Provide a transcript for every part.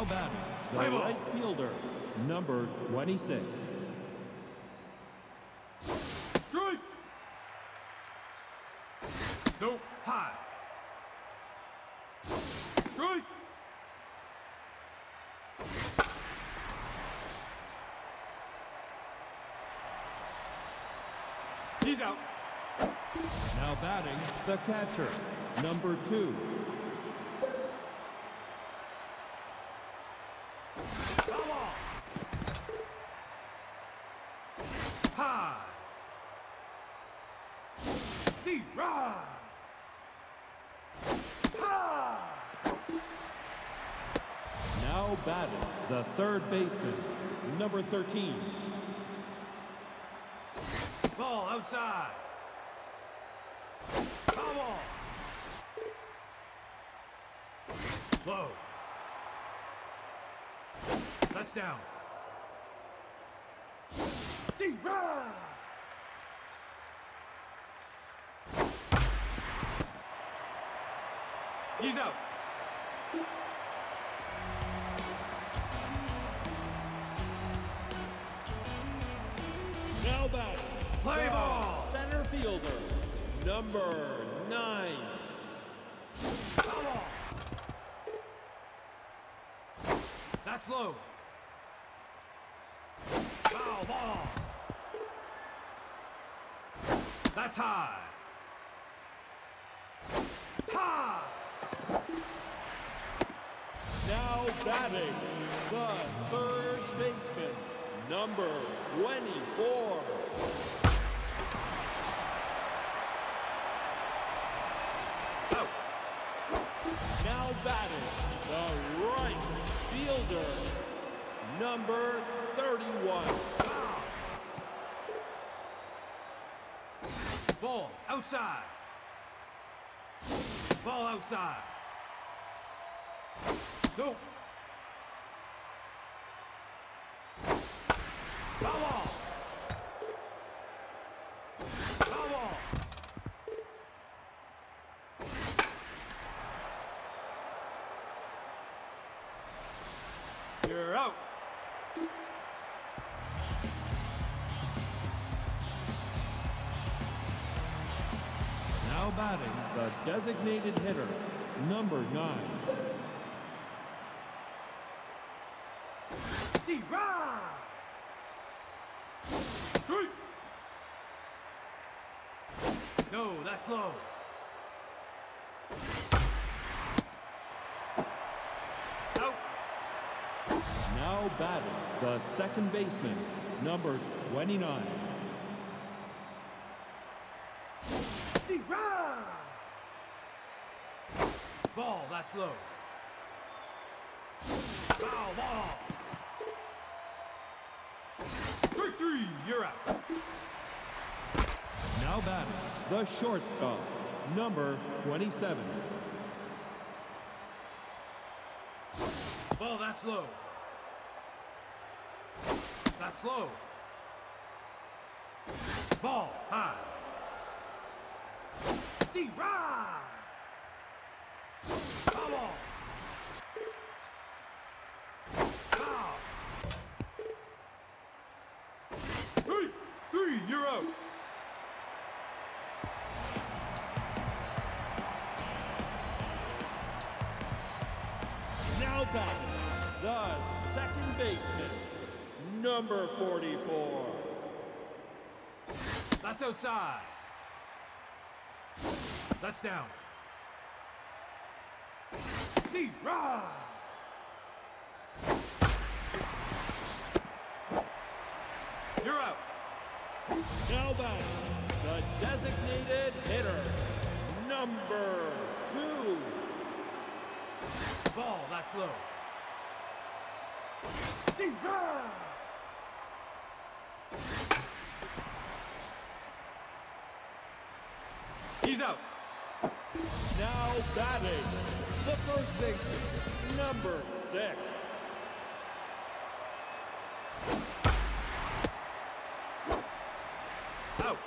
batting, the Play ball. right fielder, number 26. Strike! No, high. Strike! He's out. Now batting, the catcher, number 2. Foul ball. High. Steve, rah. High. Now batting, the third baseman, number 13. Ball outside. Foul ball. Low. That's down. Deep run. He's out. Now batting, Play the ball. center fielder, number 9. Foul ball. That's low. Foul ball. That's high. High. Now batting, the third baseman, number 24. Out. Now batting, the right fielder, number 31. Foul. Ball outside. Ball outside. Nope. Foul ball. Foul ball. You're out. Now batting, the designated hitter, number 9. D-Ride! Three! No, that's low. Out. Now batting, the second baseman, number 29. D-Ride! Ball, that's low. Foul ball. Strike 3, you're out. Now batting, the shortstop, number 27. Ball, that's low. That's low. Ball, high. D-Ride! Foul ball. Foul. 3, you're out. Now batting, the second baseman, number 44. That's outside. That's down. D-Ride! You're out. Now batting, the designated hitter, number 2. Ball, that's low. D-Ride! He's out. Now batting, the first baseman, number 6. Out.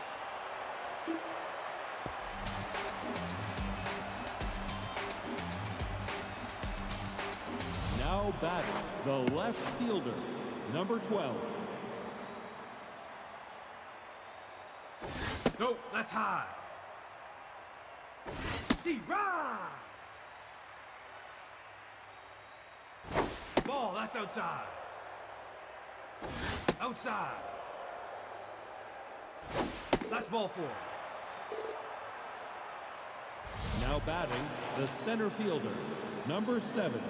Now batting, left fielder, number 12. No, that's high. D-Rod! Ball, that's outside. Outside. That's ball 4. Now batting, the center fielder, number 7.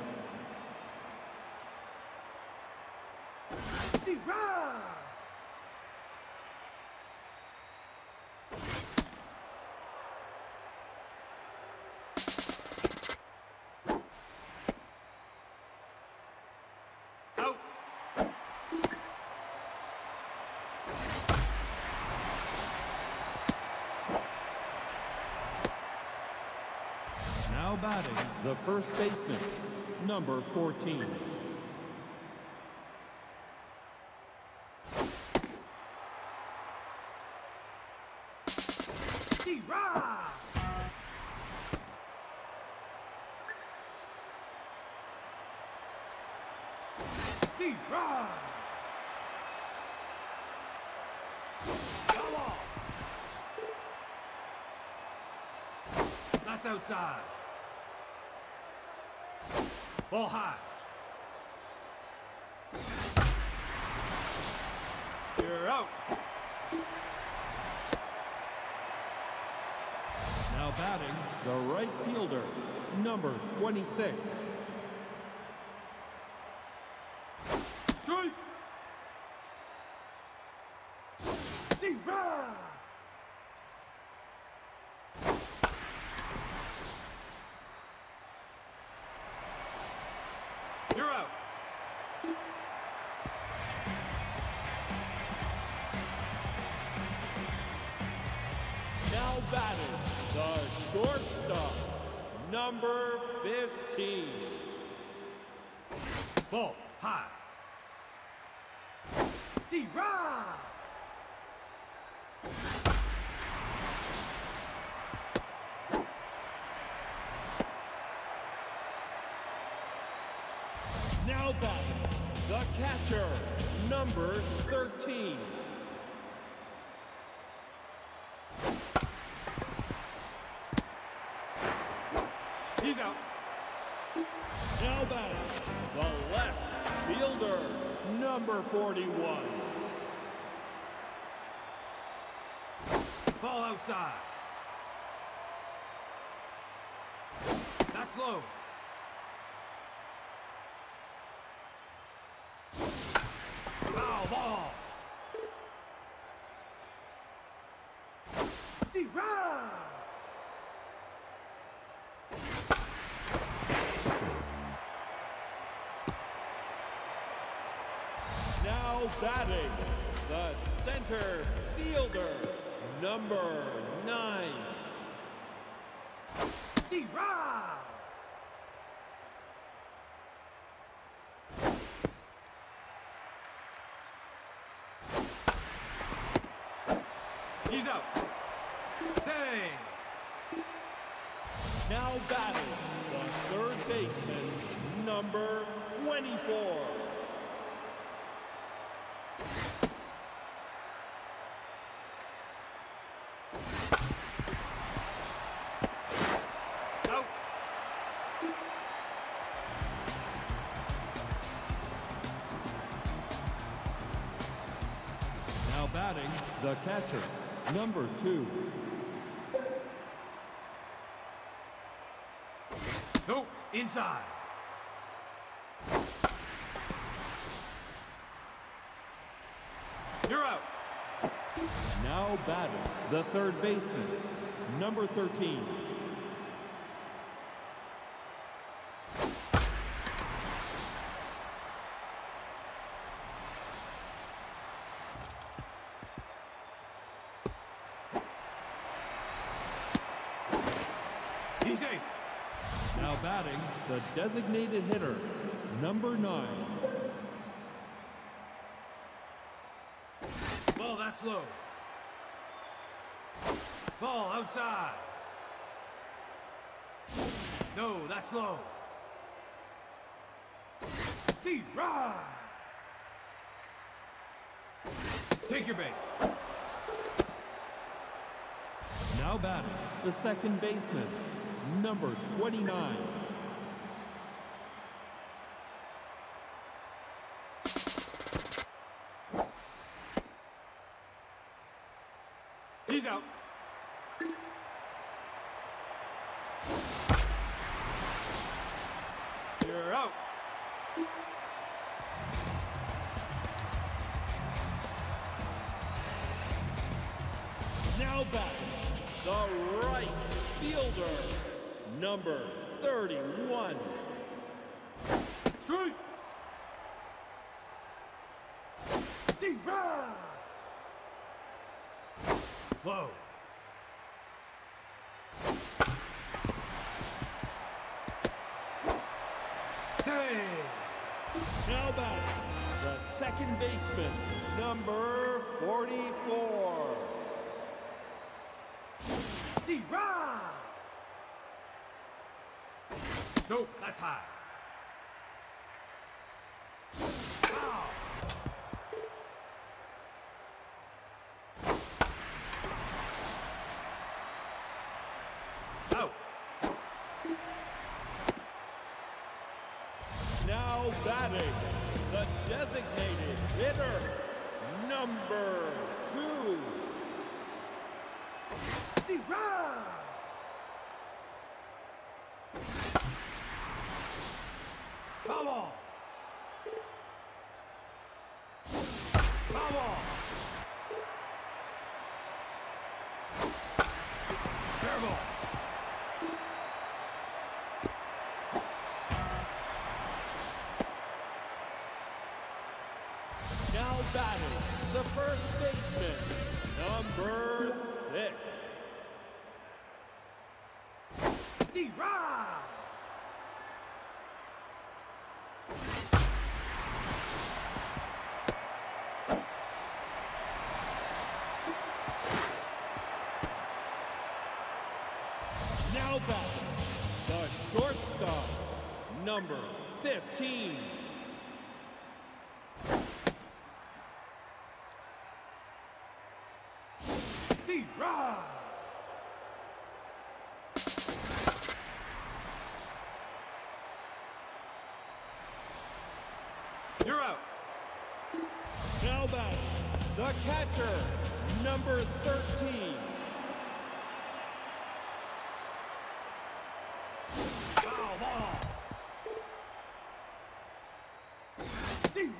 D-Rod! Out. Now batting, the first baseman, number 14. D-Rod! D-Rod! Go off! That's outside. Ball high. You're out. Now batting, the right fielder, number 26. Strike! D-Rod! You're out. Now batting, the shortstop, number 15. Ball high. D-Rod! Now batting, the catcher, number 13. He's out. Now batting, the left fielder, number 41. Ball outside. That's low. Foul ball. D-Rod! Now batting, the center fielder, number 9. D-Rod! He's out. Save. Now batting, the third baseman, number 24. Out. Now batting, the catcher, number 2. No, inside. You're out. Now batting, the third baseman, number 13. He's safe. Now batting, the designated hitter, number 9. Ball, that's low. Ball outside. No, that's low. T.U.G. Take your base. Now batting, the second baseman, number 29. He's out. You're out. Now batting, the right fielder, number 31. Straight. T.U.G. Low. Save. Now batting, the second baseman, number 44. T.U.G. Nope, that's high. Foul. Out. Now batting, the designated hitter, number 2. T.U.G. Foul ball. Foul ball. Fair ball. Now batting, the first baseman, number 6. T.U.G. Now batting, the shortstop, number 15. T.U.G. You're out. Now batting, the catcher, number 13. Foul ball. T.U.G.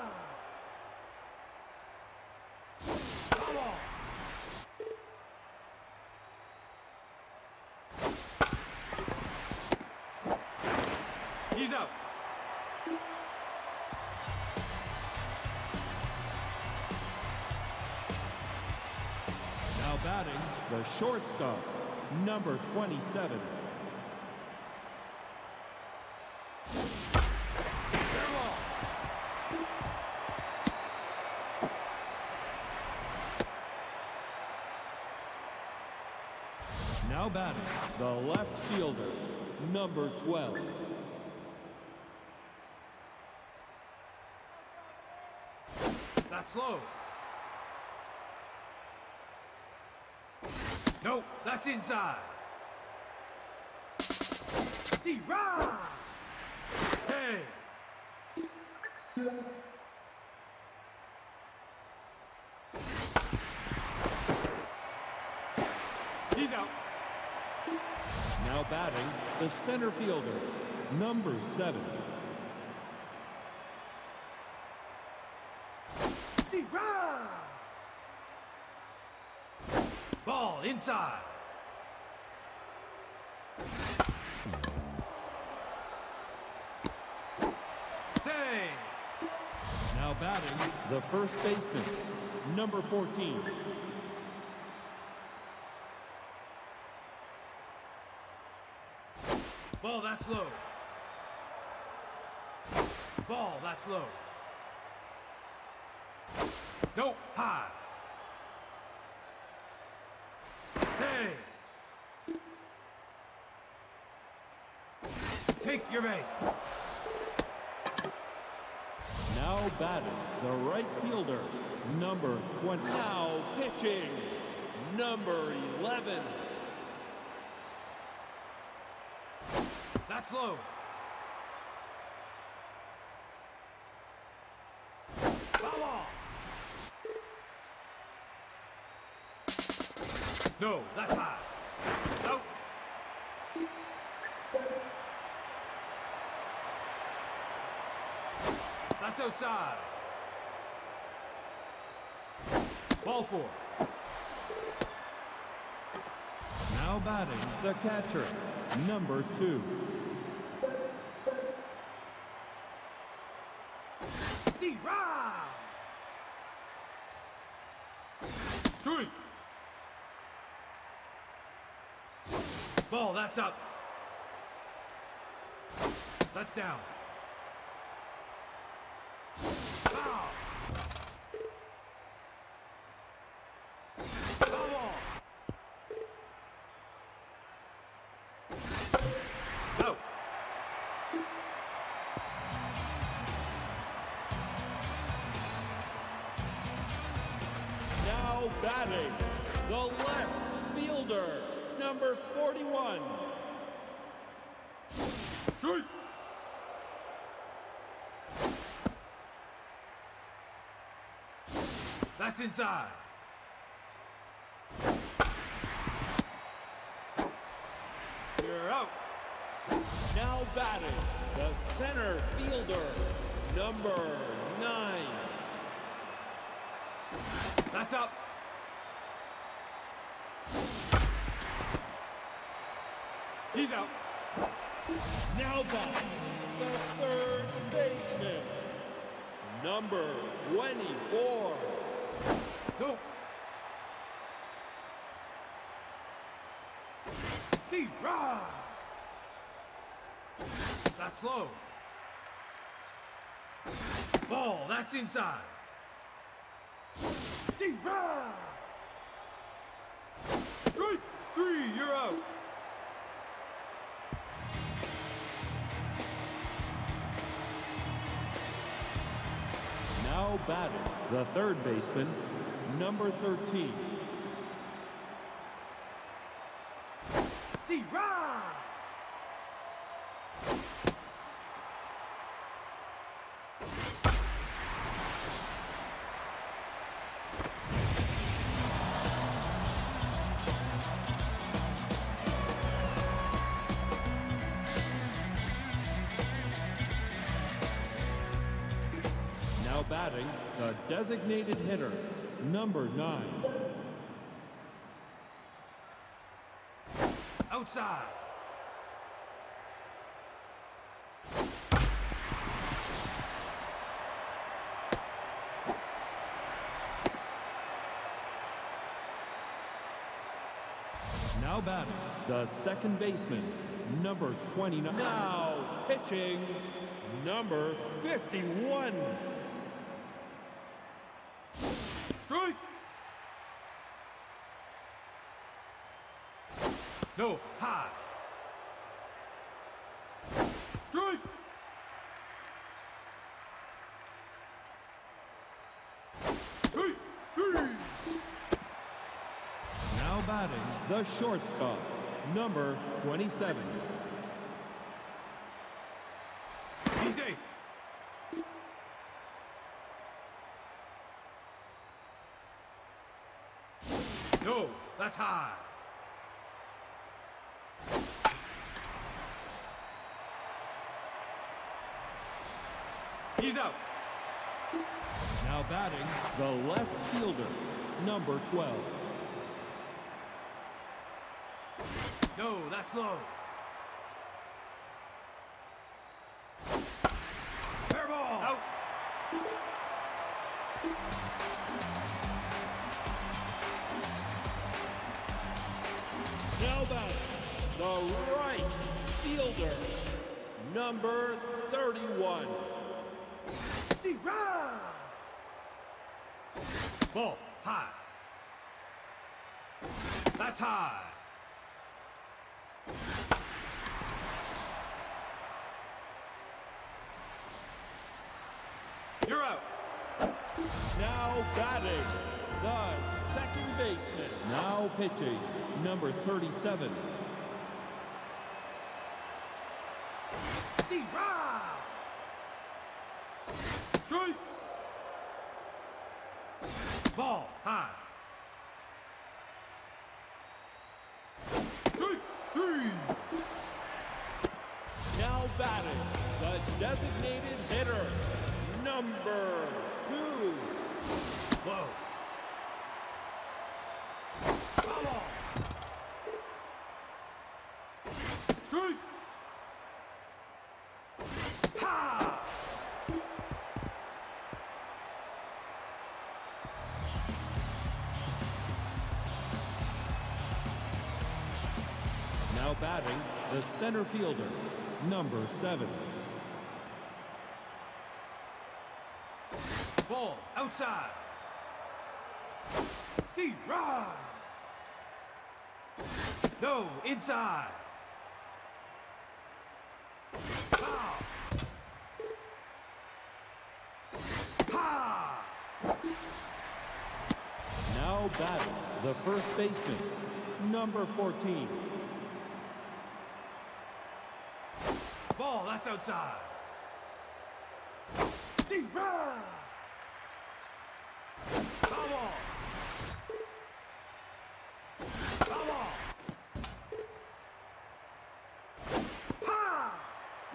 Foul ball. He's out. Now batting, the shortstop, number 27. Fair ball. Now batting, the left fielder, number 12. That's low. Nope, that's inside. T.U.G. Save. He's out. Now batting, the center fielder, number 7. T.U.G. Ball inside. Save. Now batting, the first baseman, number 14. Ball, that's low. Ball, that's low. Nope, high. Save. Take your base. Now batting, the right fielder, number 20. Now pitching, number 11. That's low. Foul ball. No, that's high. Out. That's outside. Ball 4. Now batting, the catcher, number 2. D-Rod. Strike. Ball, that's up. That's down. Foul. Foul ball. Out. Now batting, the left fielder, number 41. Strike. That's inside. You're out. Now batting, the center fielder, number 9. That's up. He's out. Now batting, the third baseman, number 24. No. D-Rod. That's low. Ball, that's inside. D-Rod. Strike 3, you're out. Now batting, the third baseman, number 13. D-Rod. Now batting, the designated hitter, number 9. Outside. Now batting, the second baseman, number 29. Now pitching, number 51. Strike. No, high. Strike. Strike 3. Now batting, the shortstop, number 27. He's safe. No, that's high. He's out. Now batting, the left fielder, number 12. No, that's low. Fair ball. Out. Now batting, the right fielder, number 31. D-Rod. Ball, high. That's high. You're out. Now batting, the second baseman. Now pitching, number 37. D-Ra! Strike! Ball high. Strike 3. Now batting, the designated hitter, number 2. Low. Foul ball. Strike. Ha! Now batting, the center fielder, number 7. Ball outside. D-Ra! No, inside. Foul. Ha! Now batting, the first baseman, number 14. Ball, that's outside. D-Ra! Foul ball. Foul ball. Ha!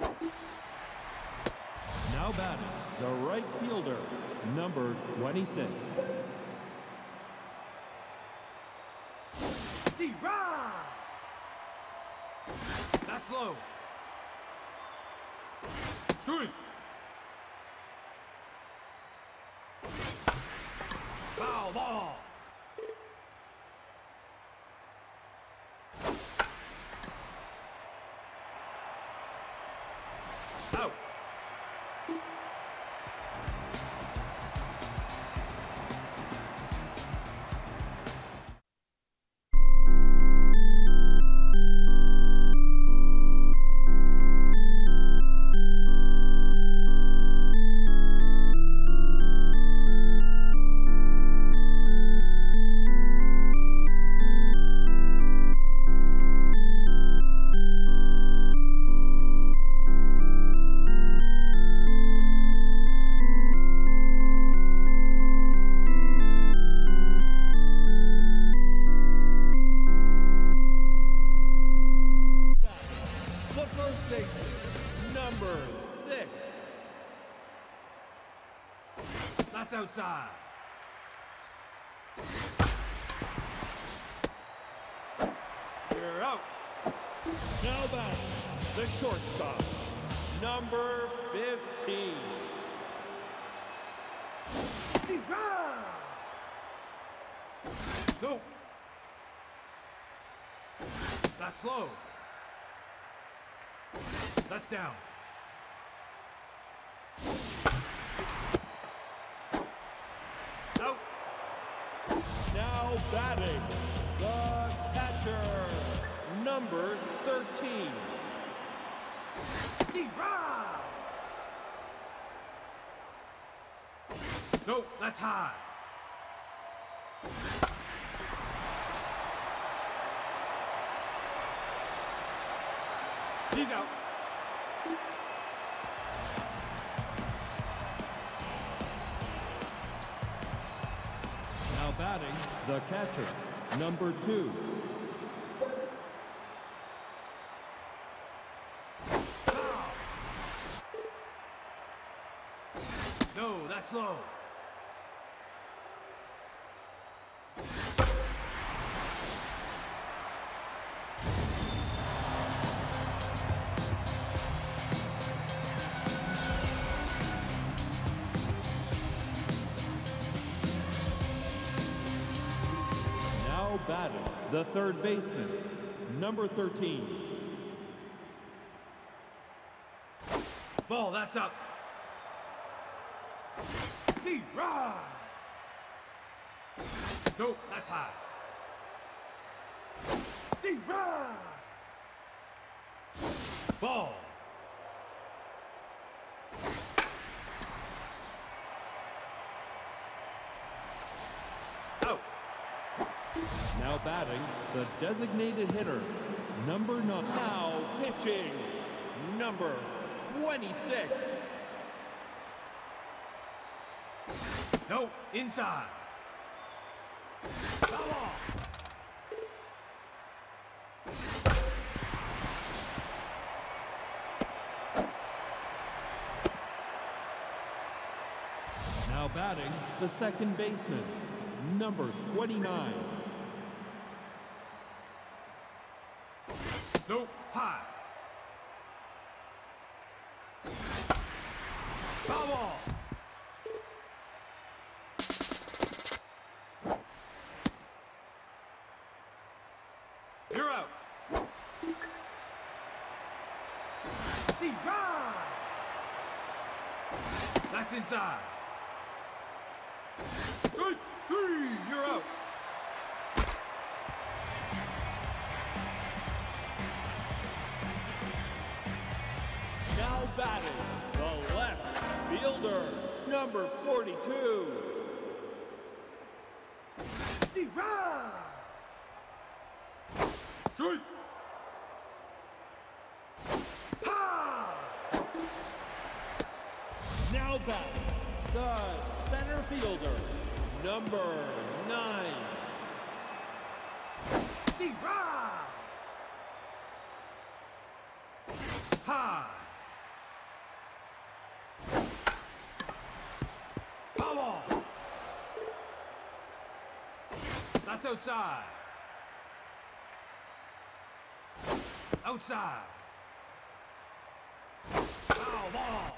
Now batting, the right fielder, number 26. D-Ra! That's low. Strike. Foul ball. Out. The first baseman, number 6. That's outside. You're out. Now batting, the shortstop, number 15. D-Ra! No. That's low. That's down. Out. Now batting, the catcher, number 13. D-Ra! No, that's high. He's out. Now batting, the catcher, number 2. Foul. No, that's low. Now batting, the third baseman, number 13. Ball, that's up. D-Ra! No, that's high. D-Ra! Ball. Now batting, the designated hitter, number 9. Now pitching, number 26. No, inside. Foul ball. Now batting, the second baseman, number 29. No, high. Foul ball. You're out. T.U.G. That's inside. Strike 3, you're out. Now batting, the left fielder, number 42. T.U.G. Strike. Ha! Now batting, the center fielder, number 9. T.U.G. High. Foul ball. That's outside. Outside. Foul ball.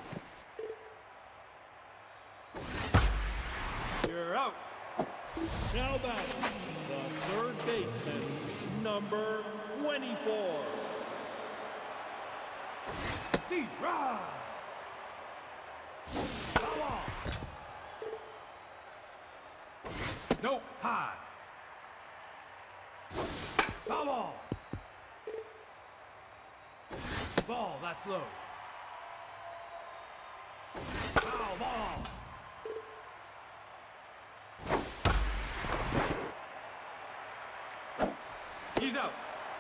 You're out. Now batting, the third baseman, number 24. T.U.G. Foul ball. No, high. Foul ball. Ball, that's low. Foul ball. He's out.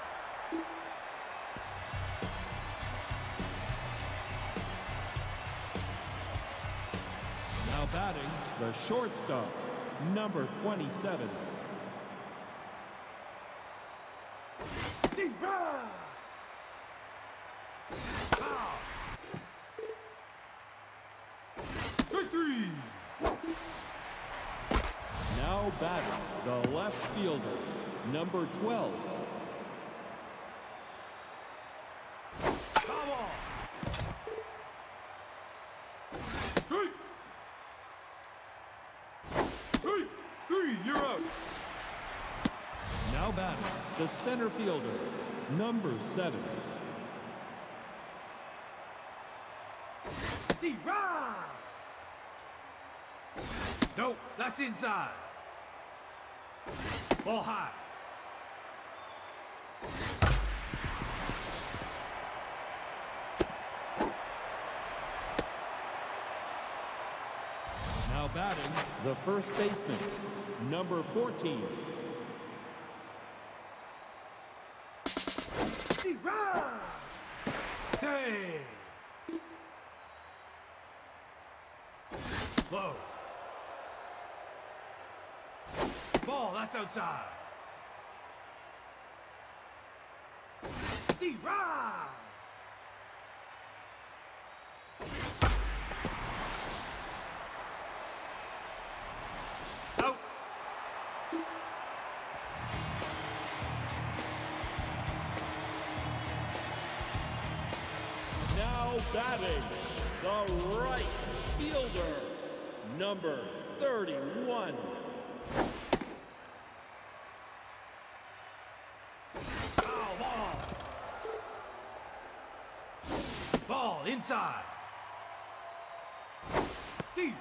Now batting, the shortstop, number 27. T.U.G. Foul. Strike 3. Now batting, the left fielder, number 12. Foul ball. Strike. Strike 3, you're out. Now batting, the center fielder, number 7. T.U.G. No, that's inside. Ball high. Now batting, the first baseman, number 14. T.U.G. Take. Low. Ball, that's outside. T.U.G. Out. Now batting, the right fielder, number 31. Foul ball. Ball inside. T.U.G.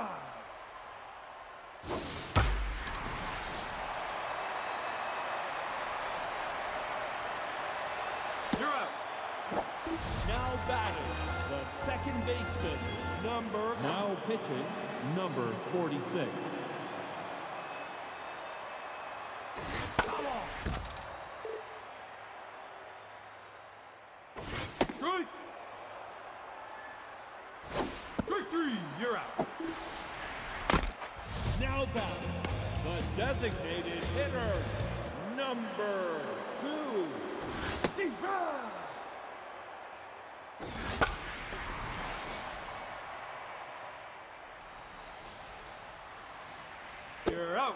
You're out. Now batting, the second baseman, now pitching, number 46. Foul ball. Strike. Strike three. You're out. Now batting, the designated hitter, number 2. You're out.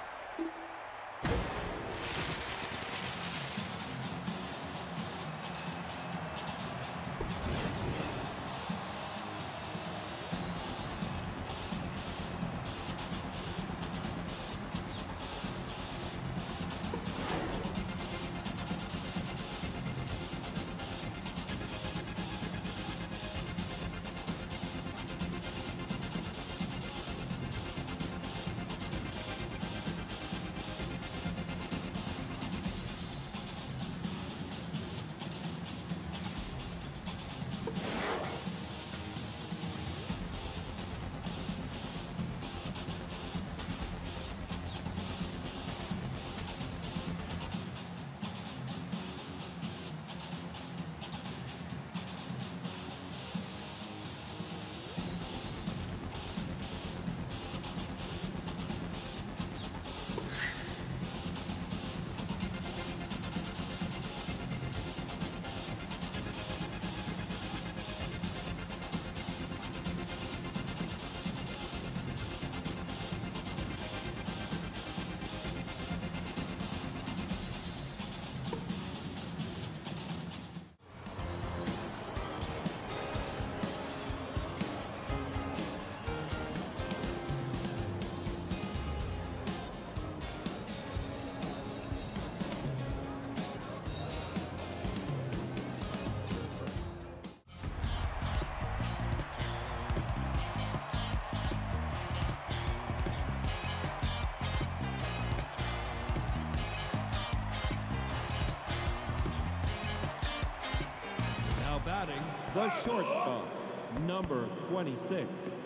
Batting, the shortstop, number 26.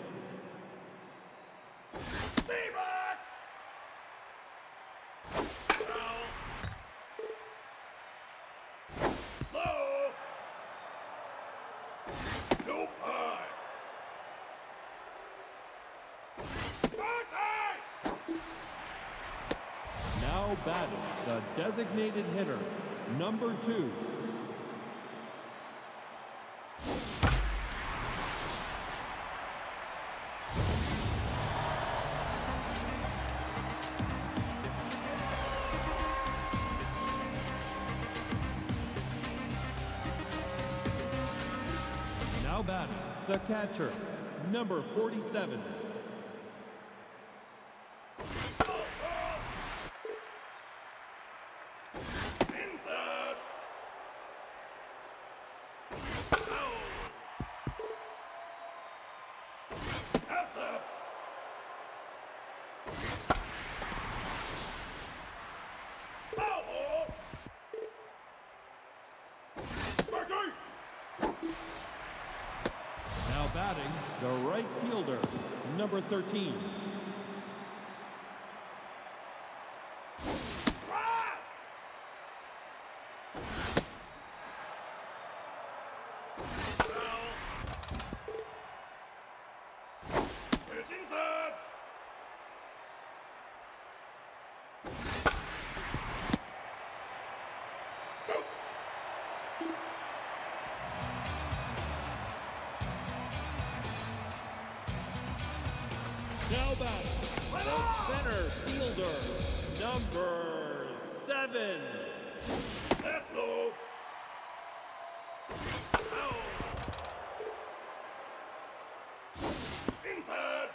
Now batting, the designated hitter, number 2. Now batting, the catcher, number 47. Inside. Outside. Foul ball. Now batting, the right fielder, number 13. It's inside. Now batting, the center fielder, number 7. That's low. Ow. Inside.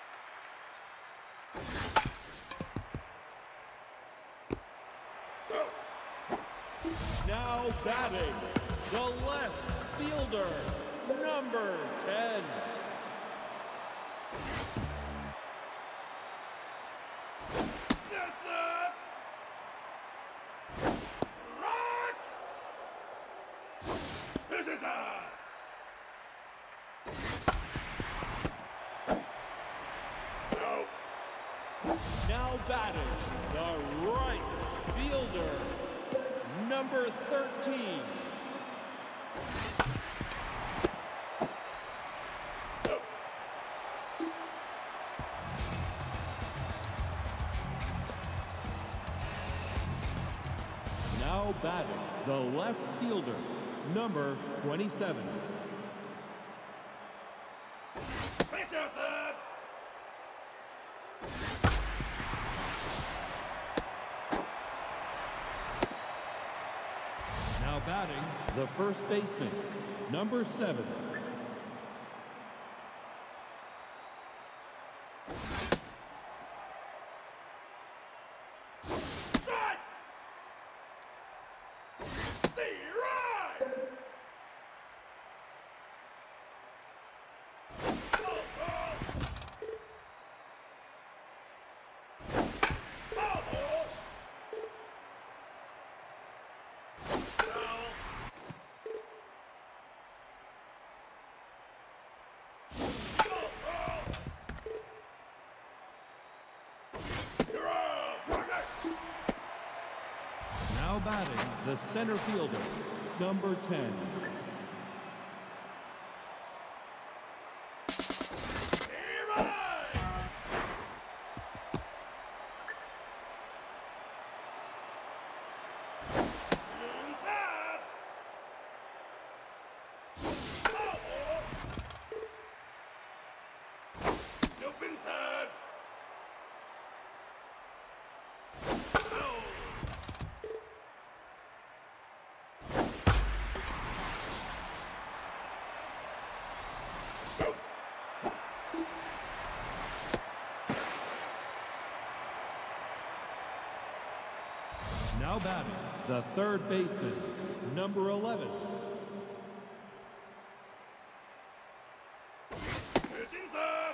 Go. Now batting, the left fielder, number 10. That's up. Rock. This is high. Now batting, the right fielder, number 13. Now batting, the left fielder, number 27. Pitch outside. Now batting, the first baseman, number 7. Strike. The right. Ball, ball. Ball, ball. Foul. Ball, ball. You're out. Strike. Now batting, the center fielder, number 10. Inside. Ball, ball. Nope, inside. Foul. Nope. Now batting, the third baseman, number 11. Pitch inside.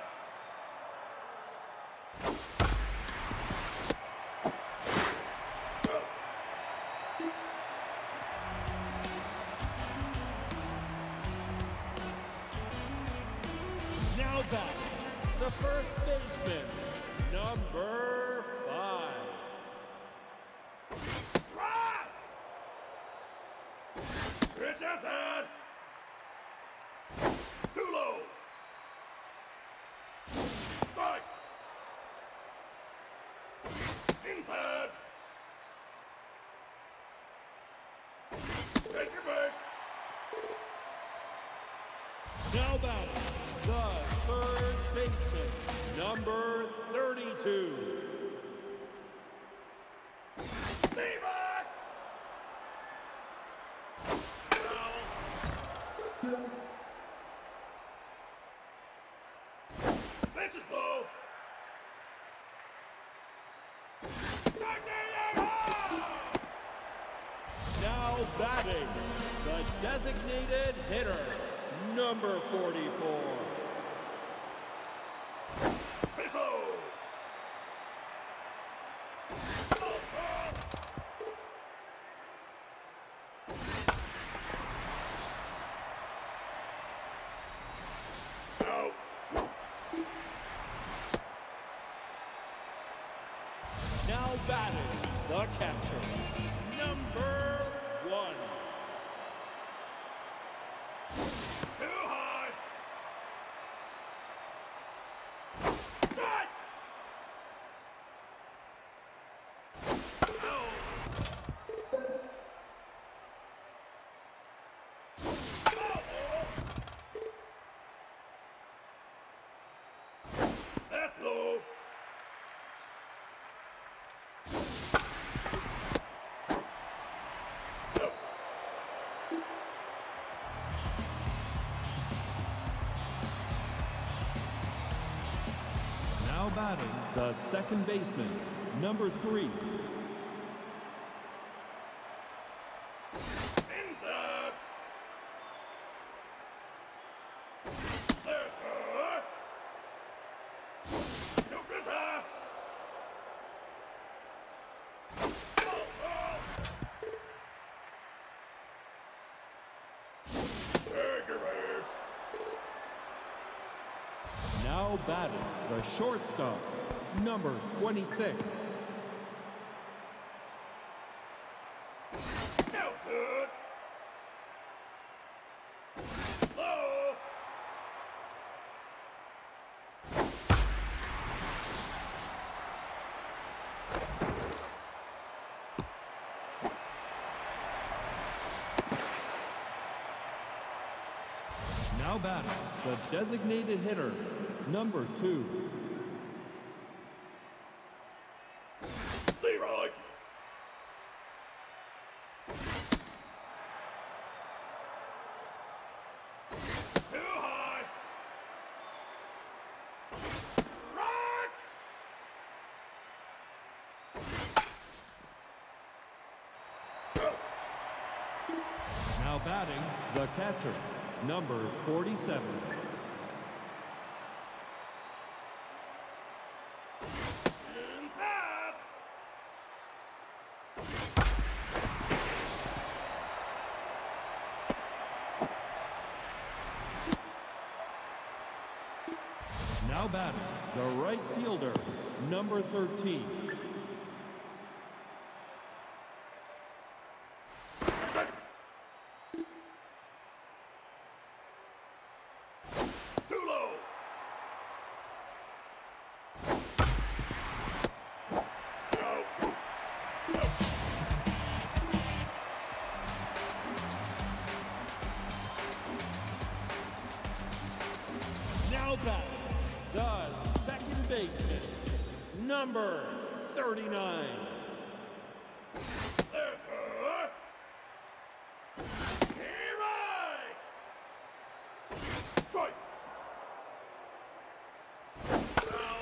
Go. Now batting, the first baseman, number 5. Strike. Pitch outside. Too low. Strike. Inside. Take your base. Now batting, the third baseman, number 32. Stay back. Foul. Pitch is low. Now batting, the designated hitter, number 44. Pitch low. Ball, ball. Out. Now batting, the catcher, number 1. Too high. Strike. Out. Ball, ball. That's low. Nope. Now batting, the second baseman, number 3. Inside. Let's go. Nope, is high. Ball, ball. Take your base. Now batting, the shortstop, number 26. That's it. Low. Now batting the designated hitter, number 2. Leroy. Too high. Rock. Go. Now batting the catcher, number 47. Inside. Now batting the right fielder, number 13. Too low. No. No. Now batting the second baseman, number 39. That's her. Right. Right. Now.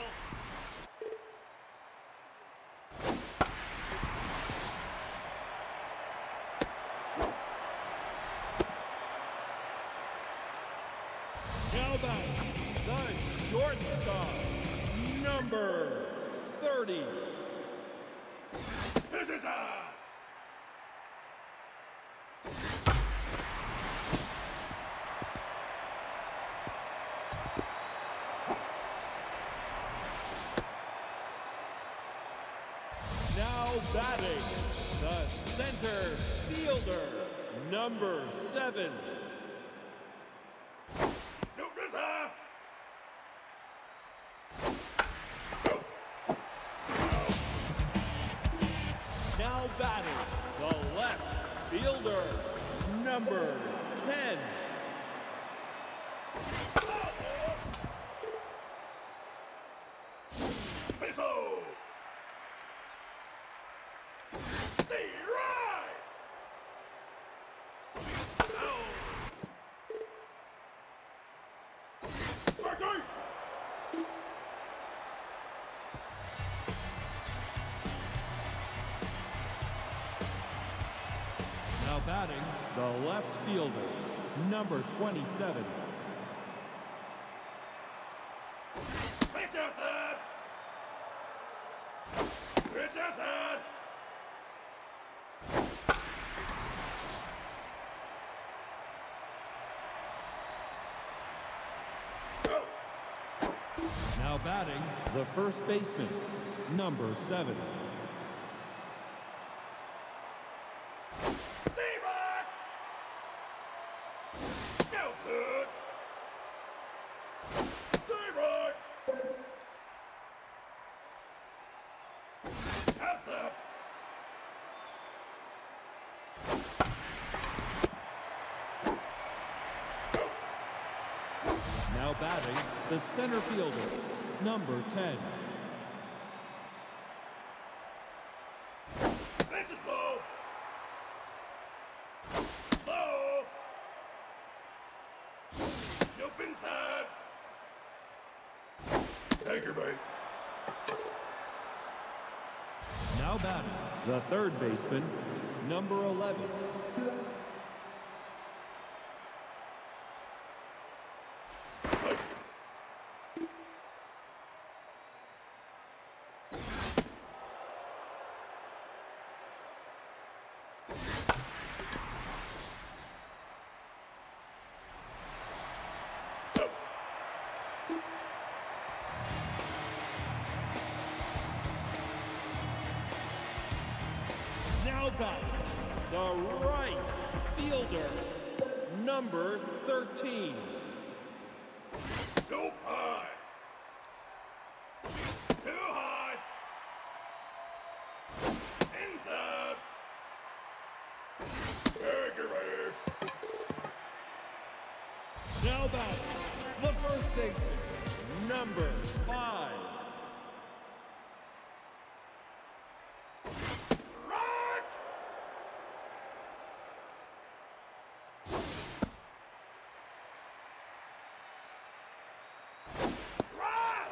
Now batting the shortstop, number 30. This is her. Now batting the center fielder, number 7. No, this her. Now batting the left fielder, number 10. Peso. Stay right. Berkey. Now batting the left fielder, number 27. Pitch outside. Pitch outside. Go. Now batting the first baseman, number 7. Leroy. Outside. Leroy. Outside. Now batting the center fielder, number 10. Pitch is low. Low. Nope inside. Take your base. Now batting the third baseman, number 11. Now batting, the right fielder, number 13. Nope, high. Too high. Inside. Berzerkers. Now batting, the first baseman, number 5. Right. Right.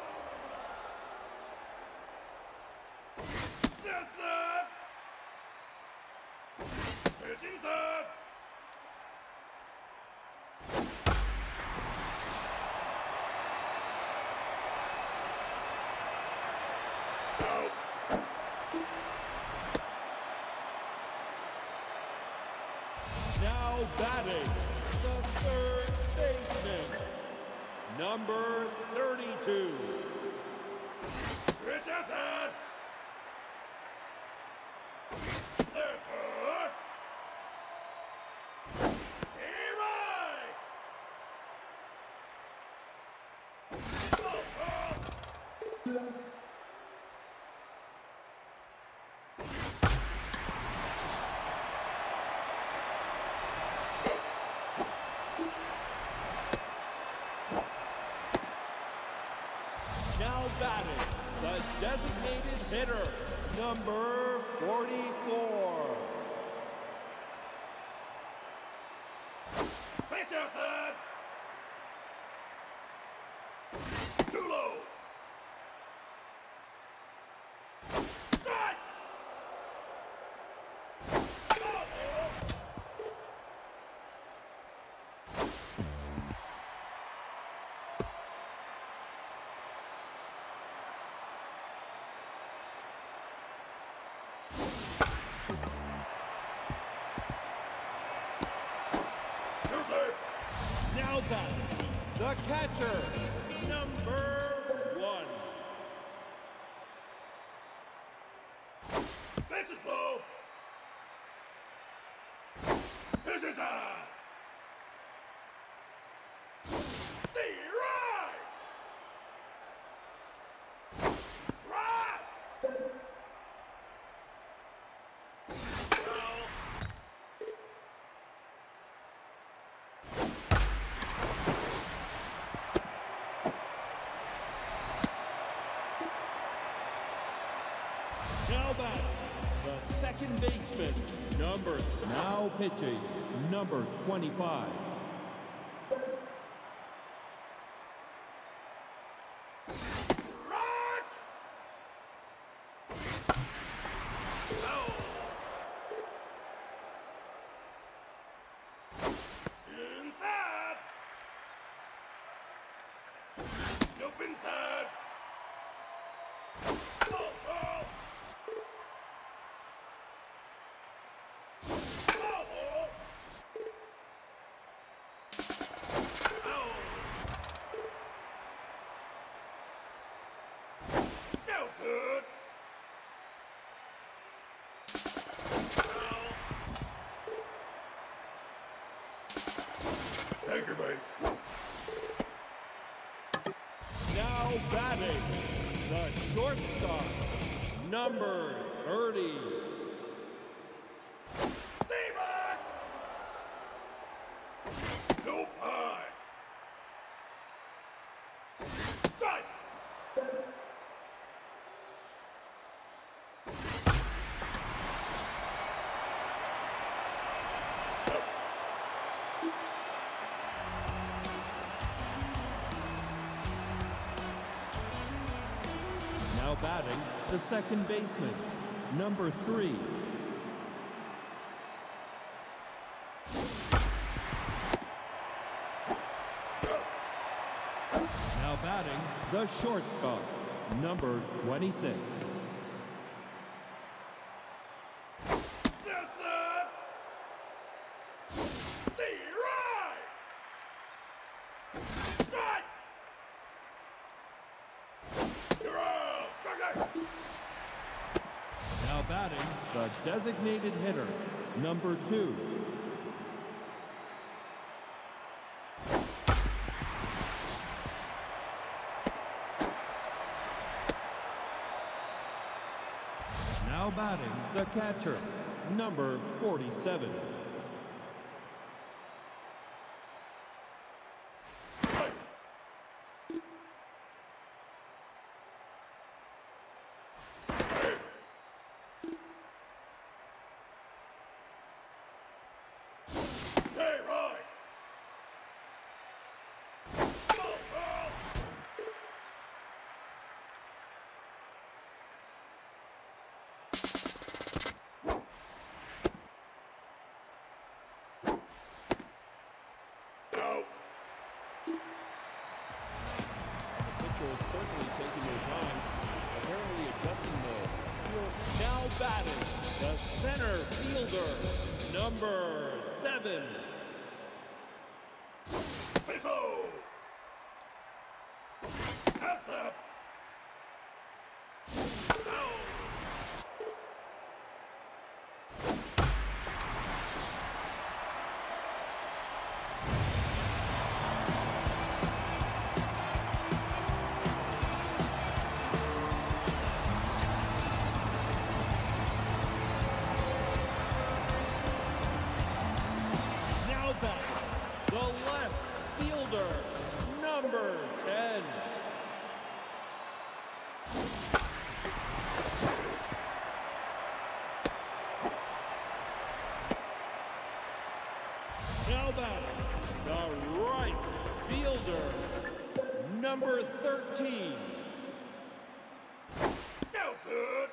Set set. Pitching set. Out. Now batting, the third baseman, number 32. Pitch outside. Left hook. Hey, right. Ball, ball. Now batting, the designated hitter, number 44. Pitch outside. Too low. Strike. Ball, ball. You're safe. Now batting, the catcher, number 1. Pitch is low. Pitch is high. The right. Drive. Foul. Now batting, the second baseman, now pitching, number 25. Right. Foul. Inside. Nope, inside. Ball, ball. Ball, ball. Foul. Outside. Foul. Take your base. Now batting, the shortstop, number 30. Stay back. Nope, high. Strike. Now batting, the second baseman, number 3. Now batting, the shortstop, number 26. Set, set. The right. Strike. You're out. Strike. Now batting, the designated hitter, number 2. Now batting, the catcher, number 47. Certainly taking their time, apparently adjusting the skill. Now batting, the center fielder, number 7. Peso! That's up! The left fielder, number 10. Now batting, the right fielder, number 13. That's it!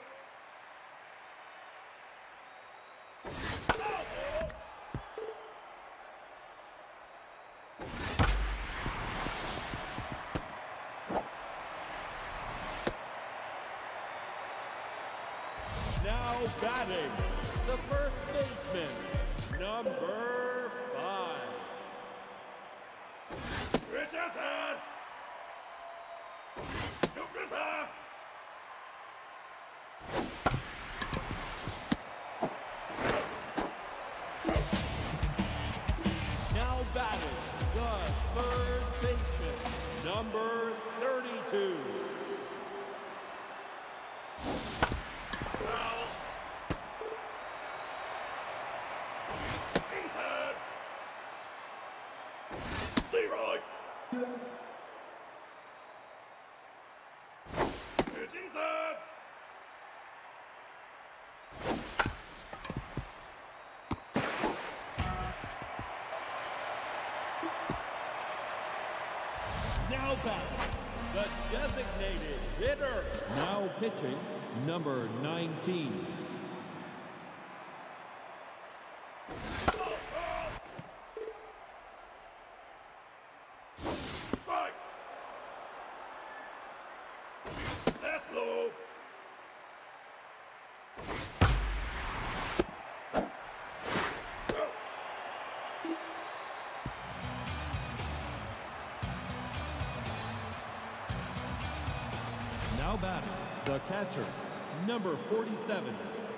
Now batting, the first baseman, number 5. Richardson! Nukrisa! Now batting, the third baseman, number 32. Leroy! Pitching set! Now batting, the designated hitter. Now pitching, number 19. Right! That's low! Now batting, the catcher, number 47.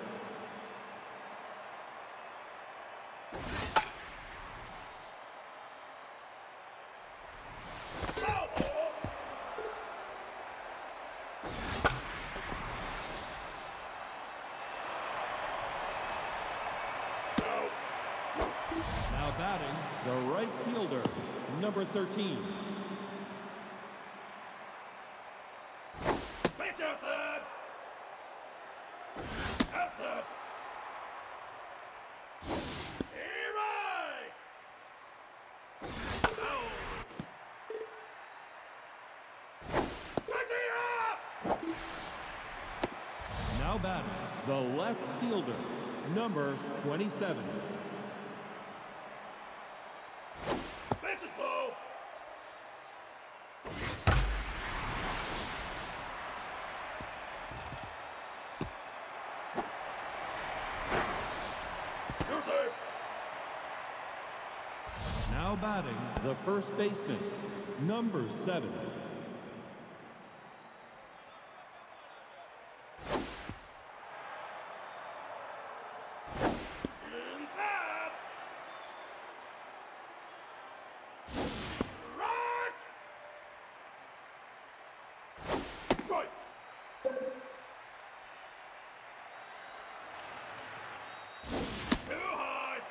Now batting, the right fielder, number 13. Pitch outside! Outside! Right! Out! Back me up! Now batting, the left fielder, number 27. Pitch is low! You're safe! Now batting, the first baseman, number 7. Inside. Right. Right. Too high.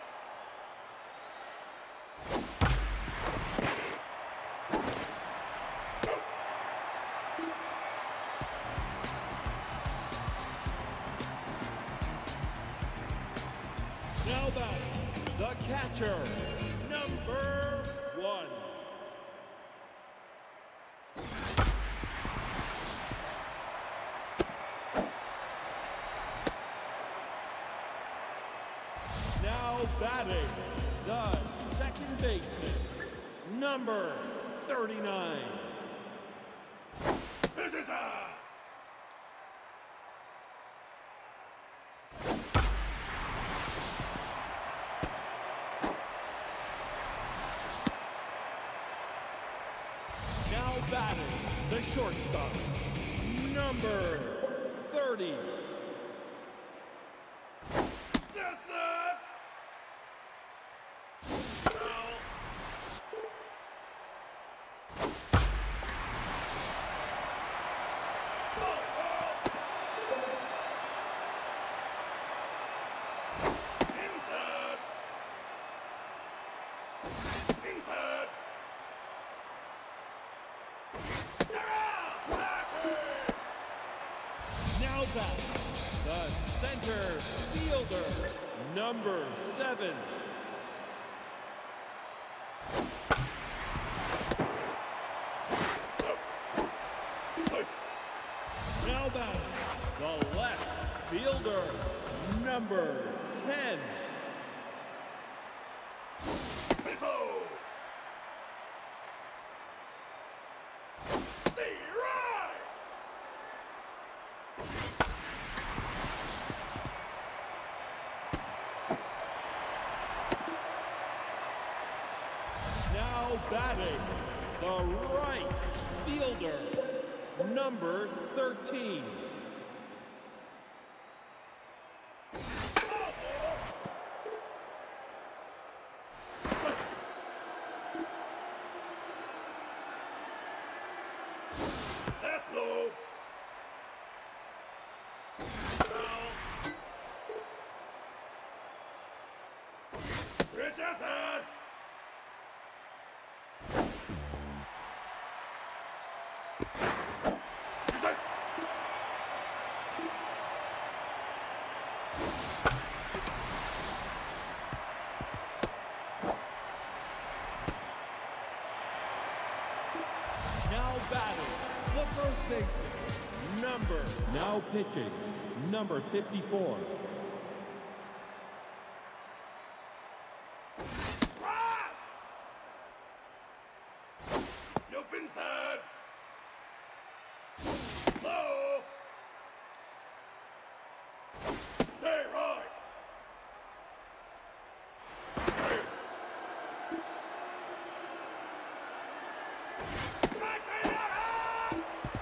Now back, the catcher, number 1. Now batting, the second baseman, number 39. This is Now batting, the shortstop, number 30. Jensen. Now. Inside. Inside. Now back, the center fielder, number 7. Now back, the left fielder, number 10. Pizzo. The right. Now batting, the right fielder, number 13. That's low. Now. Rich outside. Inside. Now batting, the first baseman, now pitching, number 54. Rock. Nope, inside. Low. Stay right. Hey. Right, right, right.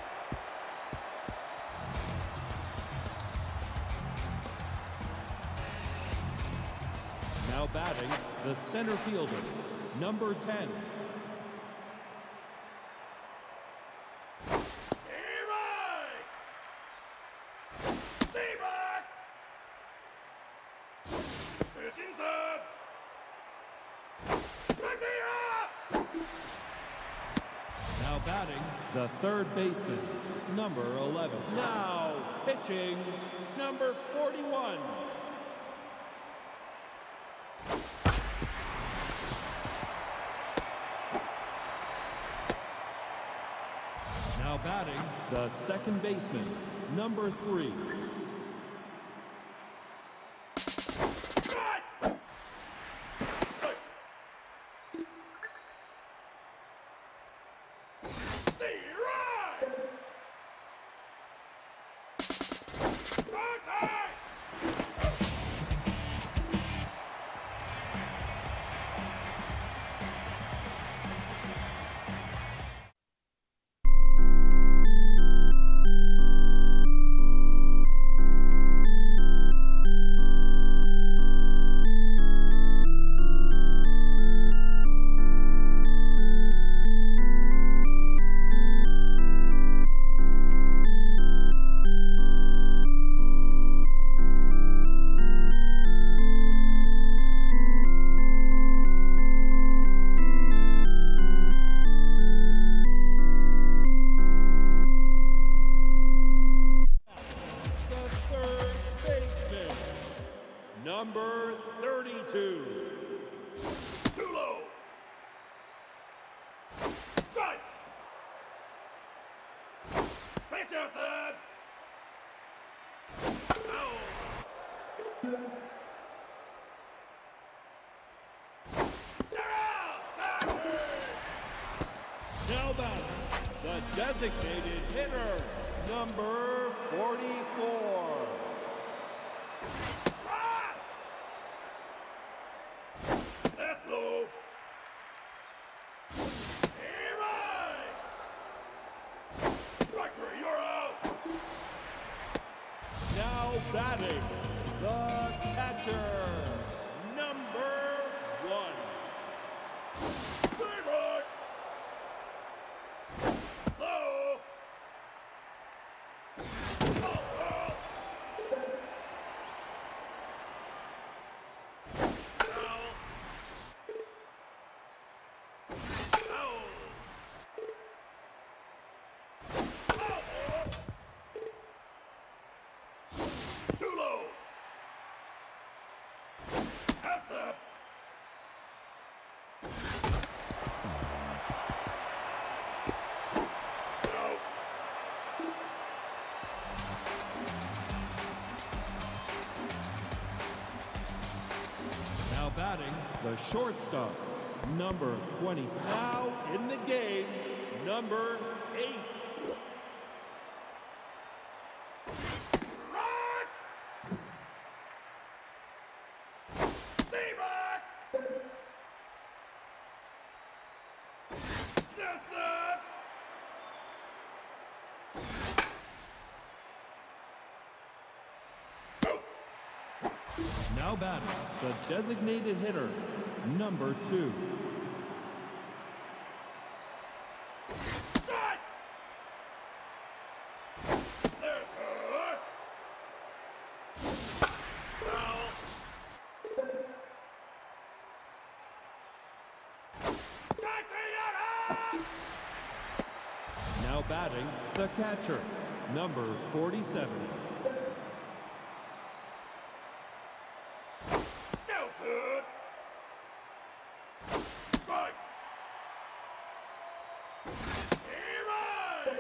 Now batting, the center fielder, number 10. Stay right. Stay back. Pitch inside. Right there. Now batting, the third baseman, number 11. Now pitching, number 41. Now batting, the second baseman, number 3. Right. Right. Stay right. Right, right. number 32. Too low. Strike. Pitch outside. Ow. They're out. Starting. Now back, the designated hitter, number 44. Strike. That's low. Aim right. Strike three, you're out. Now batting, the catcher, number 1. Three right. Low. Out. Too low. That's up. Out. Now batting, the shortstop, number 20. Now in the game, number 8. Rock. Stay back. That's up. Now batting, the designated hitter, number 2. Strike. There's her. Foul. Strike three, you're out. Now batting, the catcher, number 47. Downset. Strike. Aim right.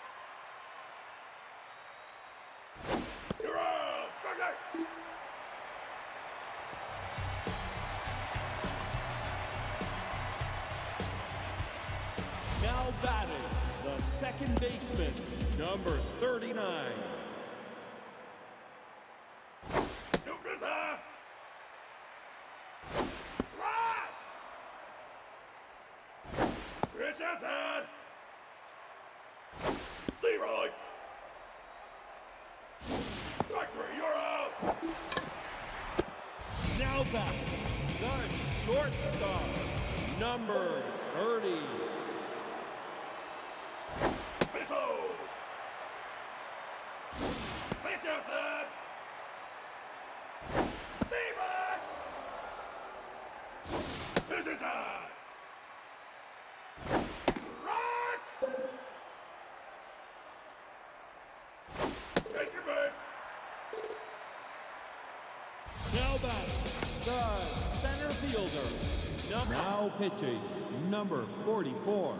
You're out. Strike eight. Now batting, the second baseman, number 39. Newton's high. Strike. Pitch outside. Leroy. Strike three, you're out. Now back, the shortstop, number 30. Pitch low. Pitch outside. Stay back. Pitch inside. Rock. Take your base. Now back, the center fielder, now pitching, number 44.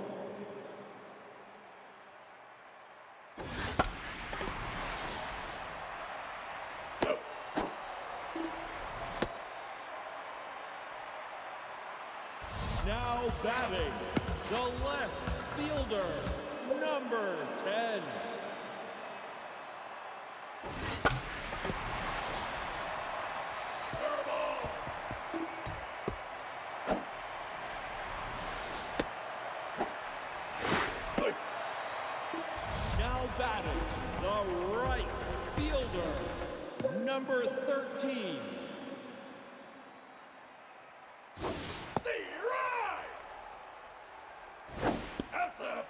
Now batting, the left fielder, number 10. Terrible. Hey. Now batting, the right fielder, number 13. Stay right. That's up.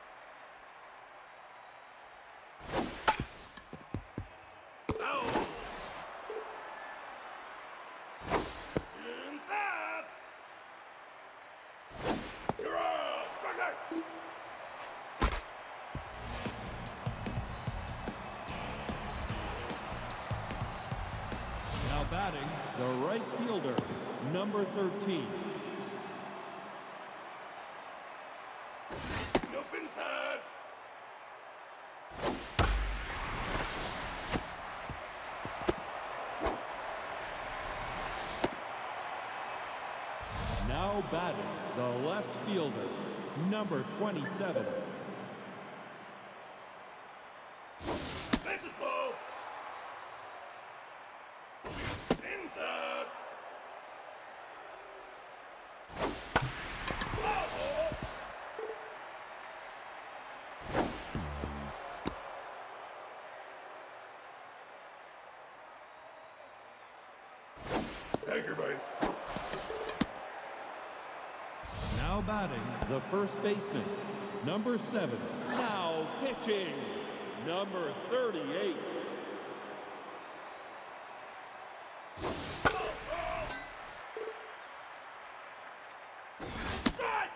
Out. Inside. You're out. Strike eight. Now Batting, the right fielder, number 13. Up inside. Now batting, the left fielder, number 27. Pitch is low. Inside. Foul ball. Take your base. Now batting, the first baseman, number 7. Now pitching, number 38. Strike.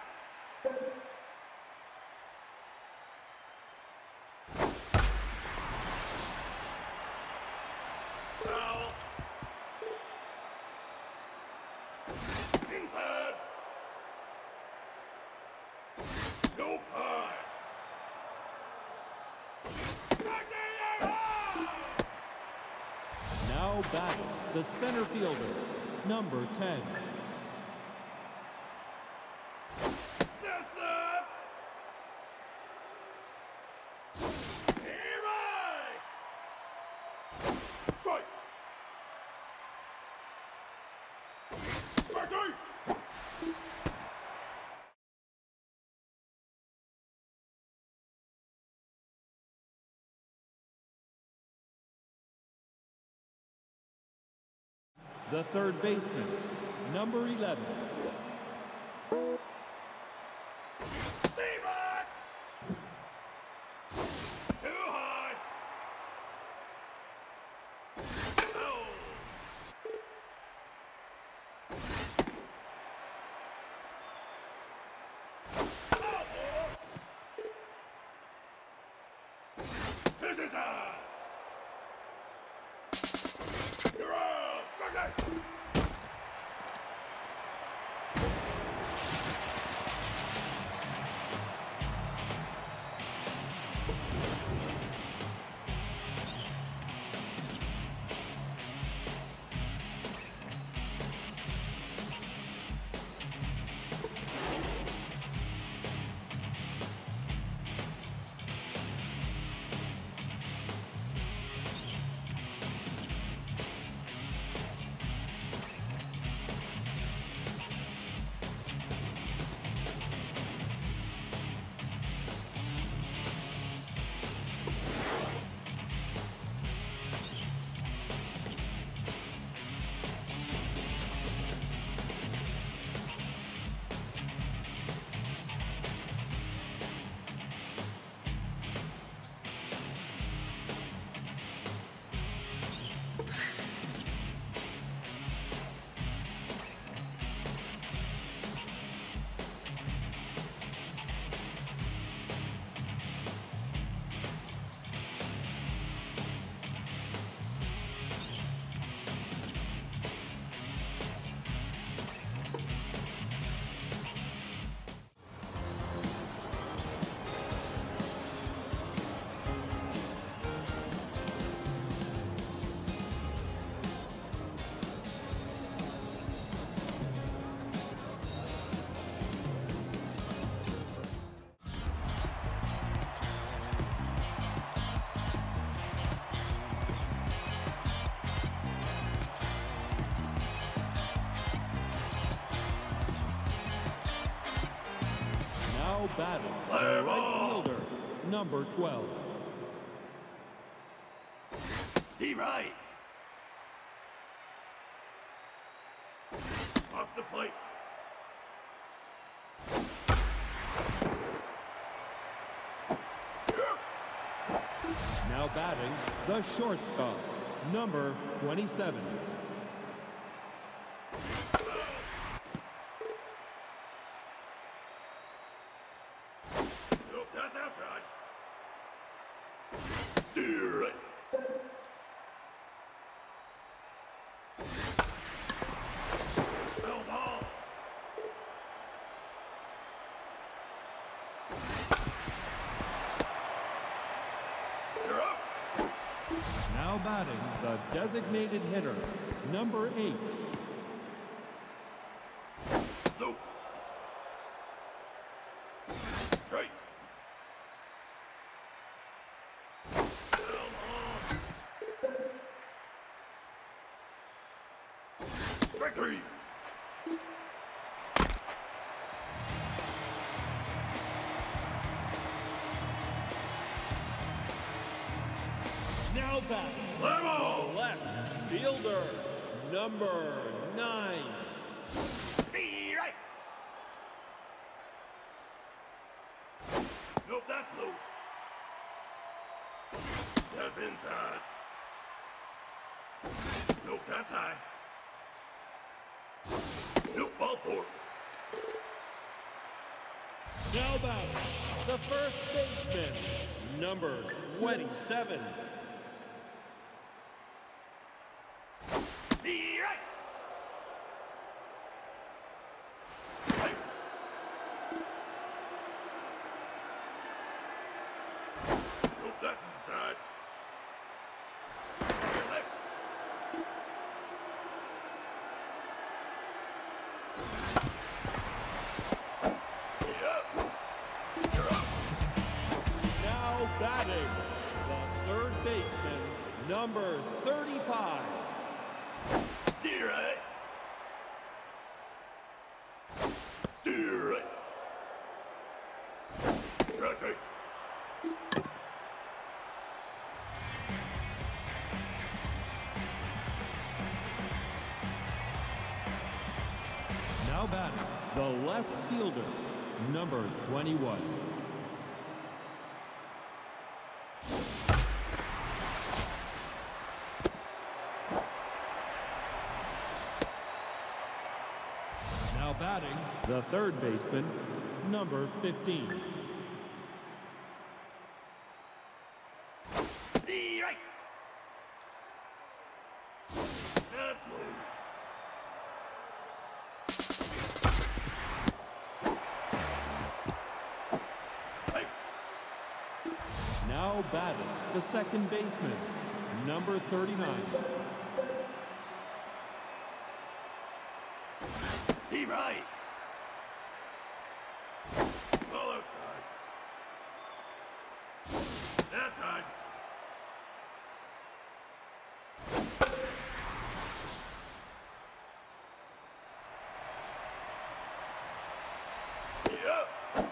Foul. Inside. Go high. Now batting, the center fielder, number 10. Sets up. Right. Strike. Strike. The third baseman, number 11. Stay back. Too high. Oh. Foul ball. Pitch is high. You're out. Strike. Now batting, Play the right ball. fielder, number 12. Steve Wright. Off the plate. Now batting, the shortstop, number 27. Nope, that's outside. Steer it. the designated hitter, number 8. Nope. Strike. Strike 3. Now batting, Level. left fielder, number 9. Be right. Nope, that's low. That's inside. Nope, that's high. Nope, ball 4. Now batting, the first baseman, number 27. Be right. Right. Nope, that's inside. Here's it. Yep. You're up. Now batting, the third baseman, number 35. Steer right. Steer right. Strike right. Now batting, the left fielder, number 21. Now batting, the third baseman, number 15. Be right. That's low. Right. Now batting, the second baseman, number 39. Steve right. Ball outside. That's high. Yep.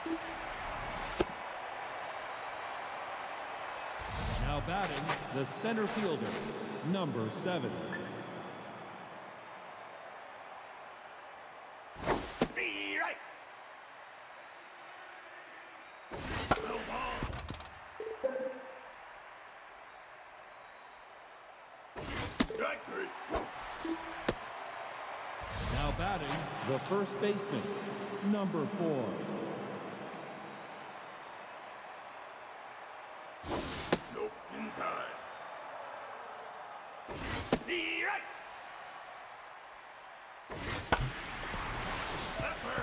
Now batting, the center fielder, number 7. Be right. No ball. Strike 3. Now batting, the first baseman, number 4. Nope, inside. Be right. That's fair.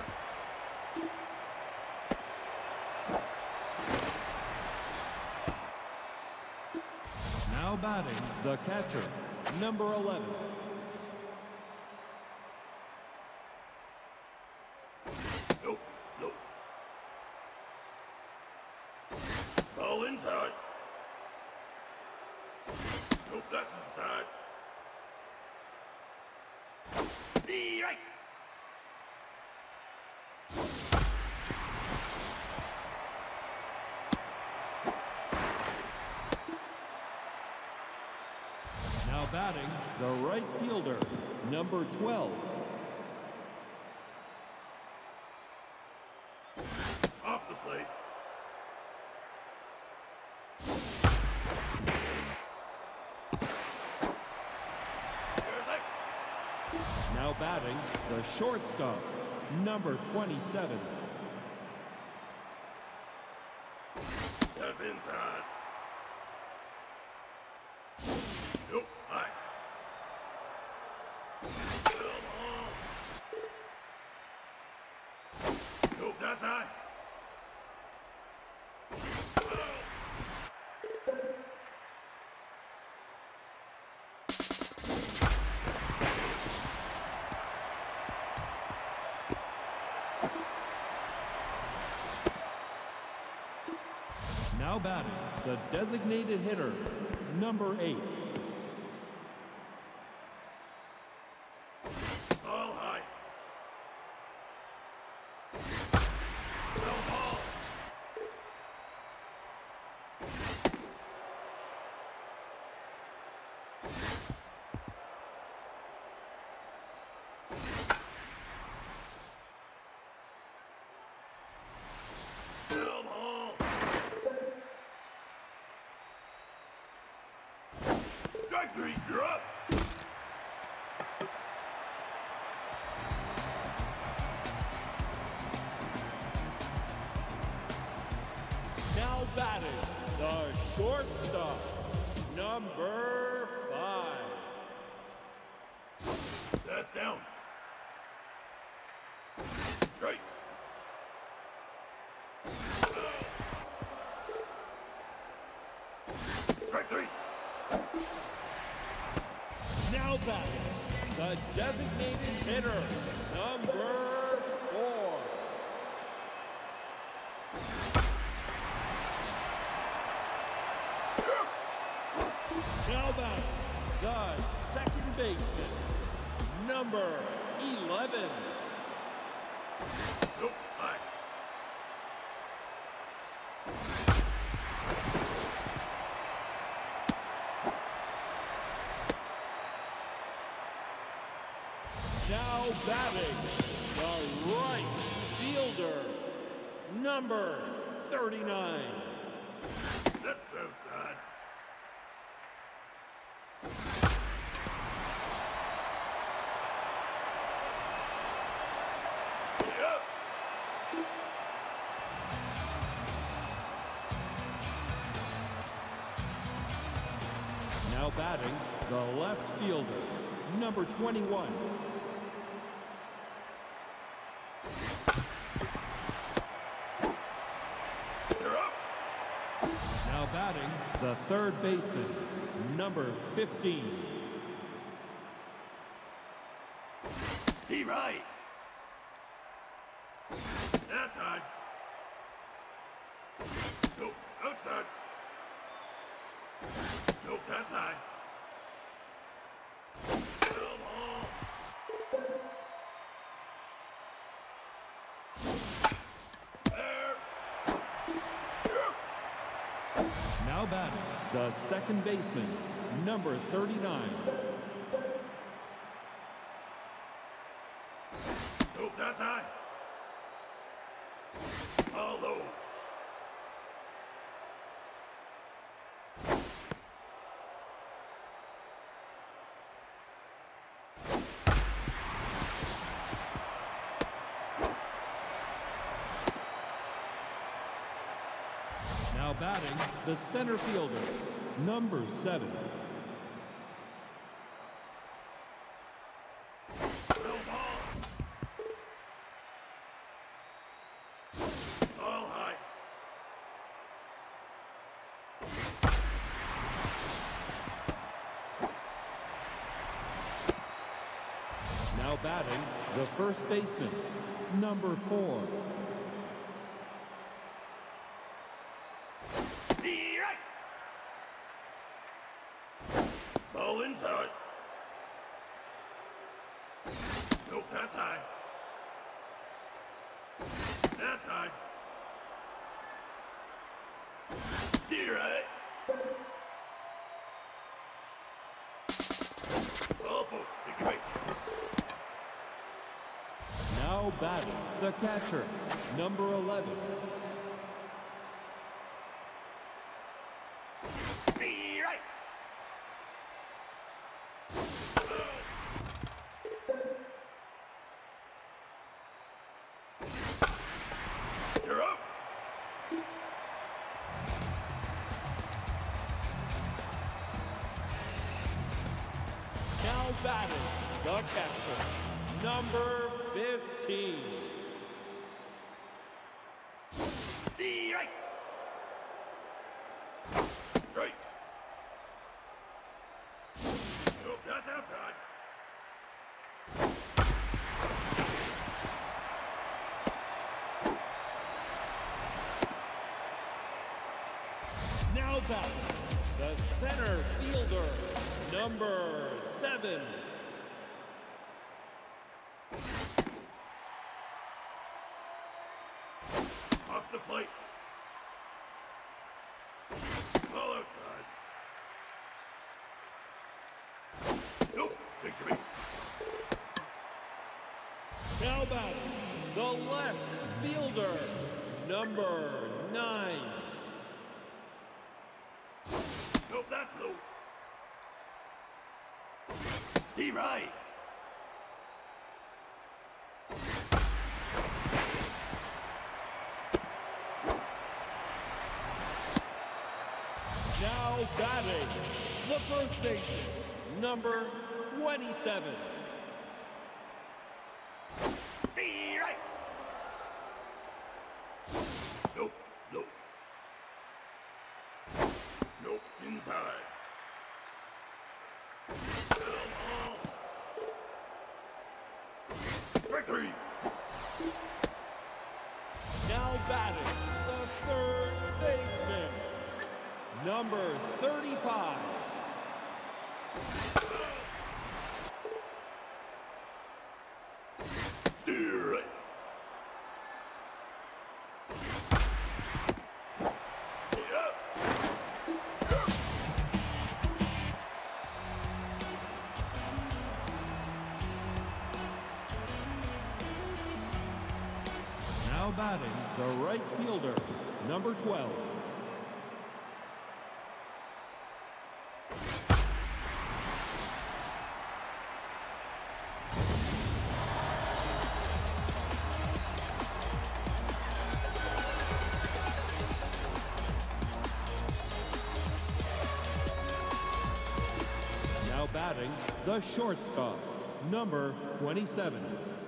Now batting, the catcher, number 11. Nope, nope. Ball inside. Nope, that's inside. Be right. Now batting, the right fielder, number 12. Off the plate. Here's it. Now batting, the shortstop, number 27. That's inside. Nope, high. Nope, that's high. the designated hitter, number 8. Ball high. No ball. No ball. Strike 3, you're up. Now batting, the shortstop, number 5. That's down. Strike. Strike 3. Now batting, the designated hitter, number 4. Now batting, the second baseman, number 11. Nope, high. Now batting, the right fielder, number 39. That's outside. Yep. Now batting, the left fielder, number 21. You're up. Now batting, the third baseman, number 15. Steve Wright. That's high. Nope, outside. Nope, that's high. No ball. There. Yep. Now batting, the second baseman, number 39. Nope, that's high. All low. Now batting, the center fielder, number 7. No ball. All high. Now batting, the first baseman, number 4. Be right. Ball inside. Nope, that's high. That's high. Be right. Ball four, take your base. Now batting, the catcher, number 11. Be right. You're up. Now batting, the catcher, number 15. Be right. Strike. Nope, that's outside. Now back, the center fielder, number 7. Off the plate. Ball outside. Nope. Take your base. Now batting, the left fielder, number 9. Nope, that's low. Steve Reich. Now batting, the first baseman, number 27. Steve Reich. Nope, nope. Nope, inside. Strike 3. Now batting, the third baseman, number 35. Steer right. Get up. Now batting, the right fielder, number 12. Now batting, the shortstop, number 27.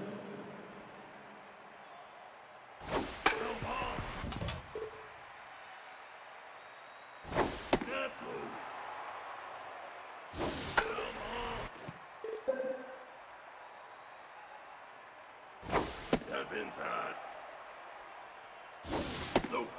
That's low. That's inside. Nope.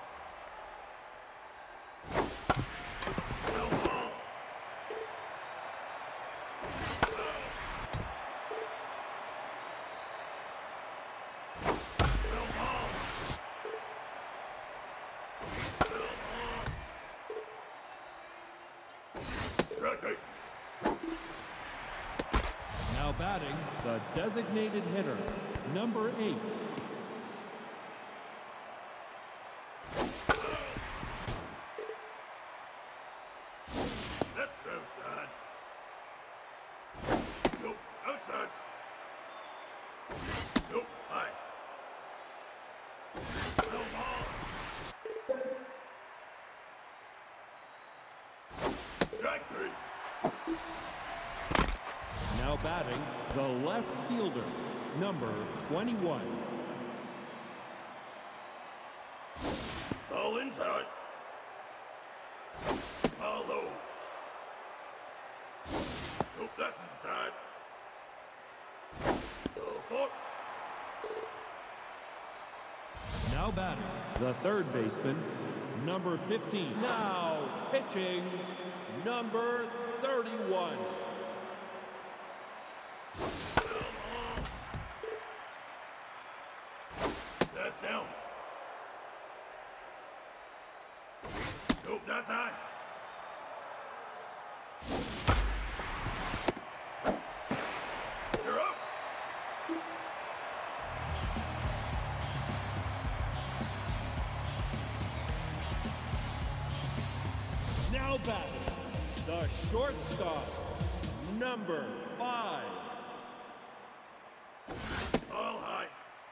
Now batting, the designated hitter, number 8. That's outside. Nope, outside. Nope, high. No ball. Strike 3. Now batting, the left fielder, number 21. Ball inside. Ball low. Nope, that's inside. Ball 4. Now batting, the third baseman, number 15. Now pitching, number 31. That's down. Nope, that's high. You're up. Now batting, the shortstop, number 5. All high.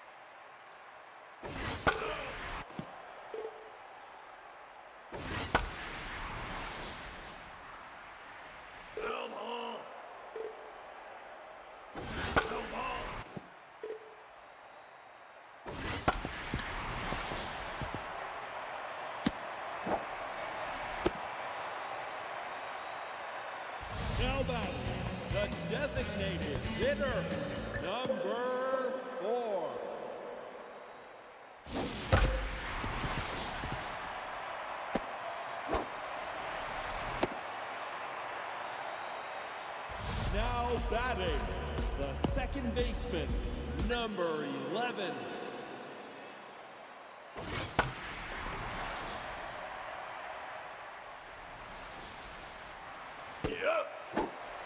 No ball. No ball. Now batting, the designated hitter, number 4. batting, the second baseman, number 11. Yep.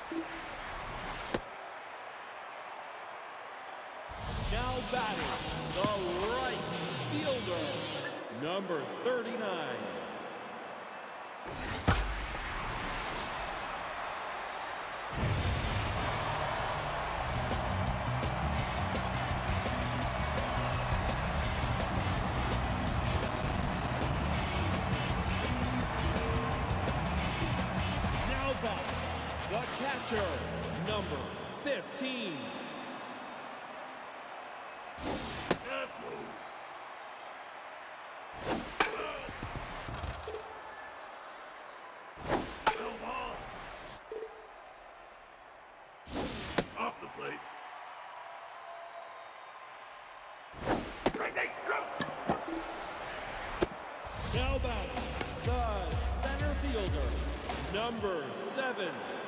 Now batting, the right fielder, number 39. Now batting, the catcher, number 15. That's low. No ball. Off the plate. Right there. Now batting, the center fielder, number 7.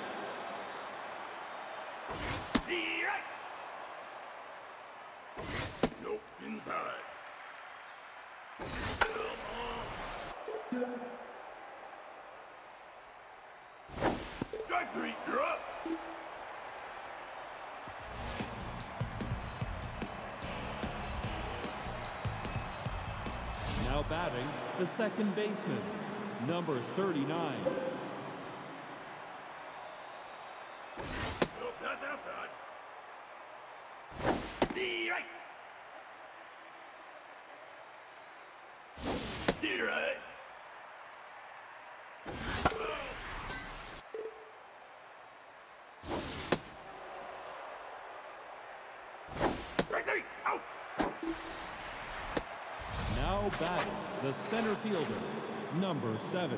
Right. Nope, inside. No ball. Strike 3, you're up. Now batting, the second baseman, number 39. Nope, that's outside. Right. Right. Right there. Out. Now batting, the center fielder, number 7.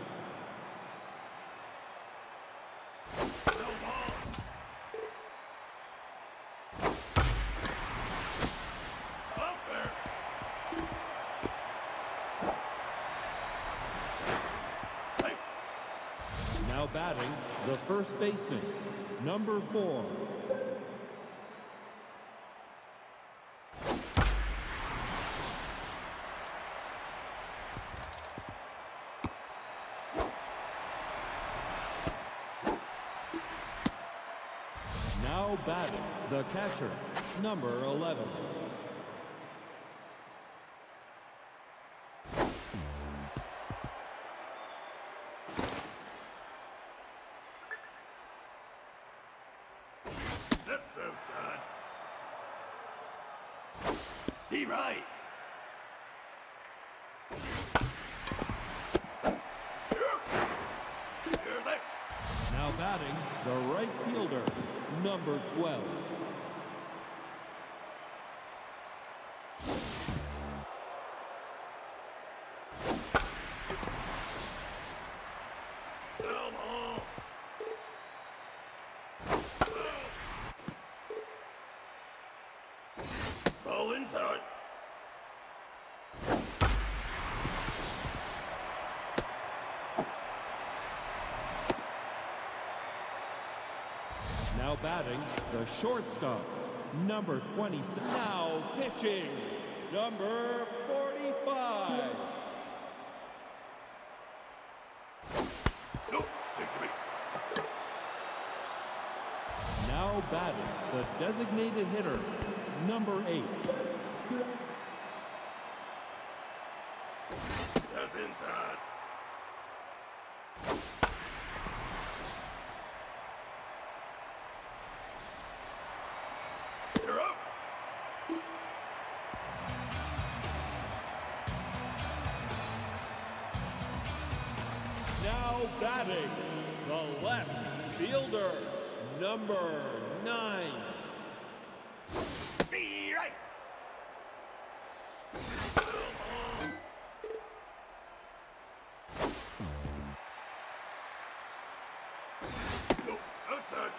No ball. Off there. Hey. Now batting, the first baseman, number 4. Now batting, the catcher, number 11. That's outside. Steve Wright. Here's it. Now batting, the right fielder, number 12. No ball. Ball inside. Now batting, the shortstop, number 26. Now pitching, number 45. Nope, take the base. Now batting, the designated hitter, number 8. That's inside. You're up. Now batting, the left fielder, number 9. Be right. Nope, outside.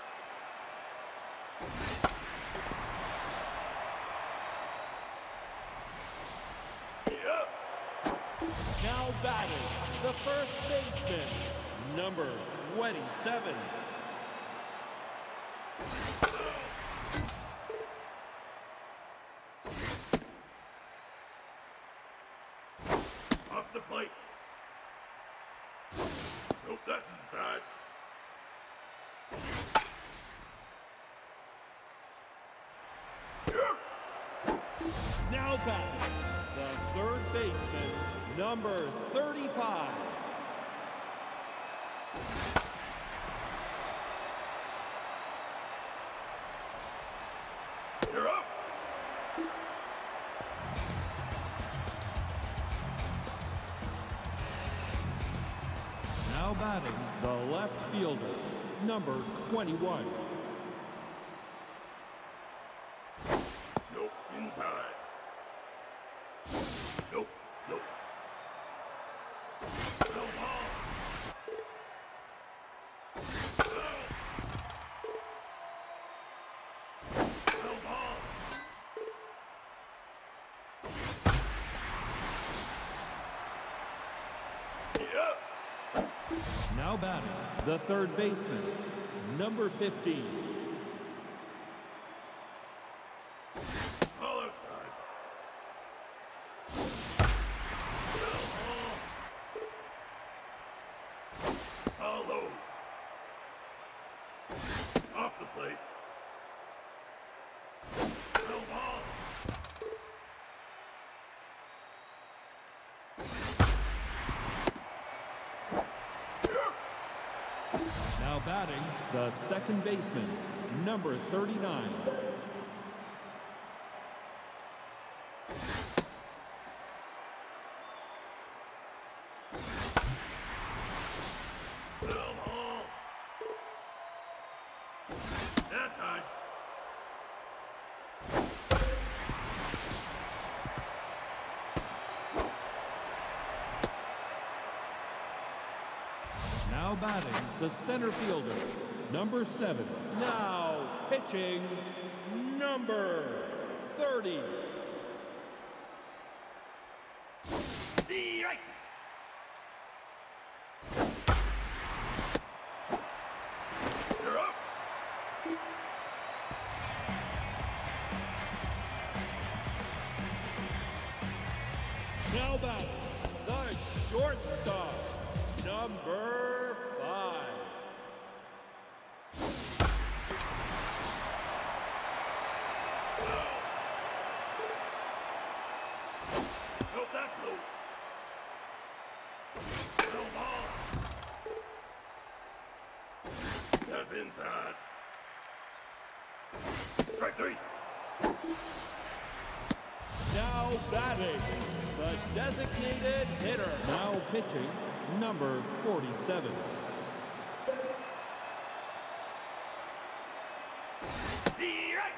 Yep. Now batting, the first baseman, number 27. Now batting, the third baseman, number 35. You're up. Now batting, the left fielder, number 21. Nope. Inside. Nope. Nope. No ball. No ball. Yep. Now batting, the third baseman, number 15. All outside. All low. Off the plate. No ball. Now batting, the second baseman, number 39. No ball. That's high. Now batting, the center fielder, number 7. Now pitching, number 30. The right. You're up. Now batting, the shortstop, number 5. Nope, that's low. No ball. That's inside. Strike 3. Now batting, the designated hitter. Now pitching, number 47. The right.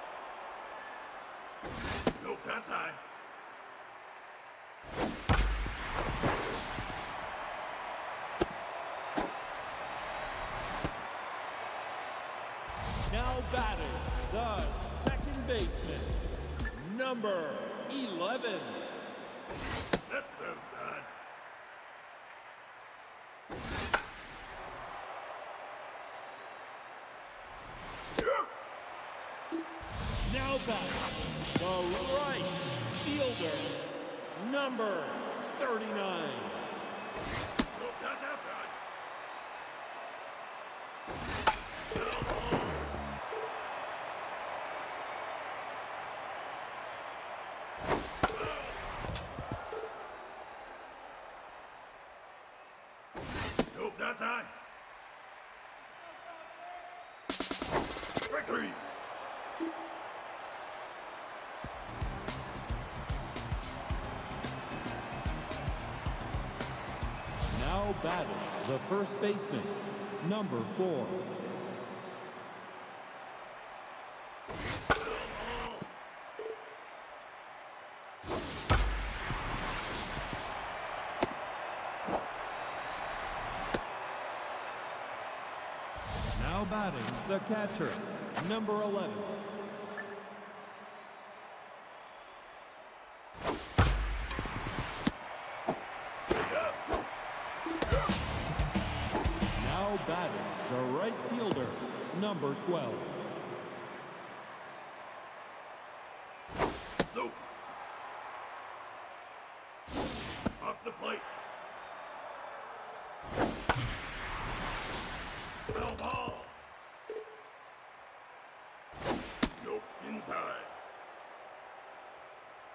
Nope, that's high. Now batting, the second baseman, number 11. That's outside. Now batting, the right fielder, number 39. Nope, that's outside. Nope, that's high. Strike 3. Now batting, the first baseman, number 4. Now batting, the catcher, number 11. Now batting, the right fielder, number 12. Nope. Off the plate. No ball. Nope, inside.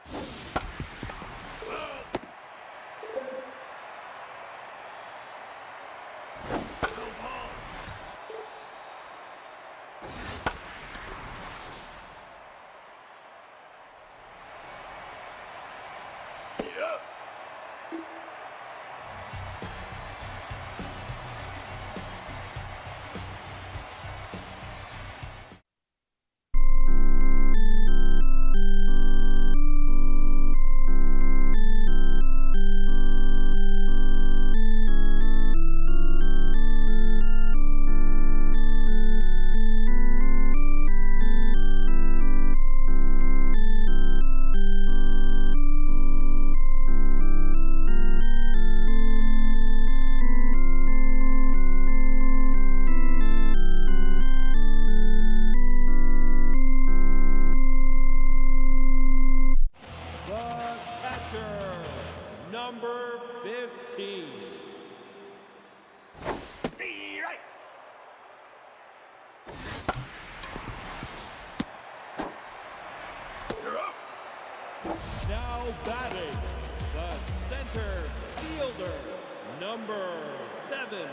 batting, the center fielder, number 7.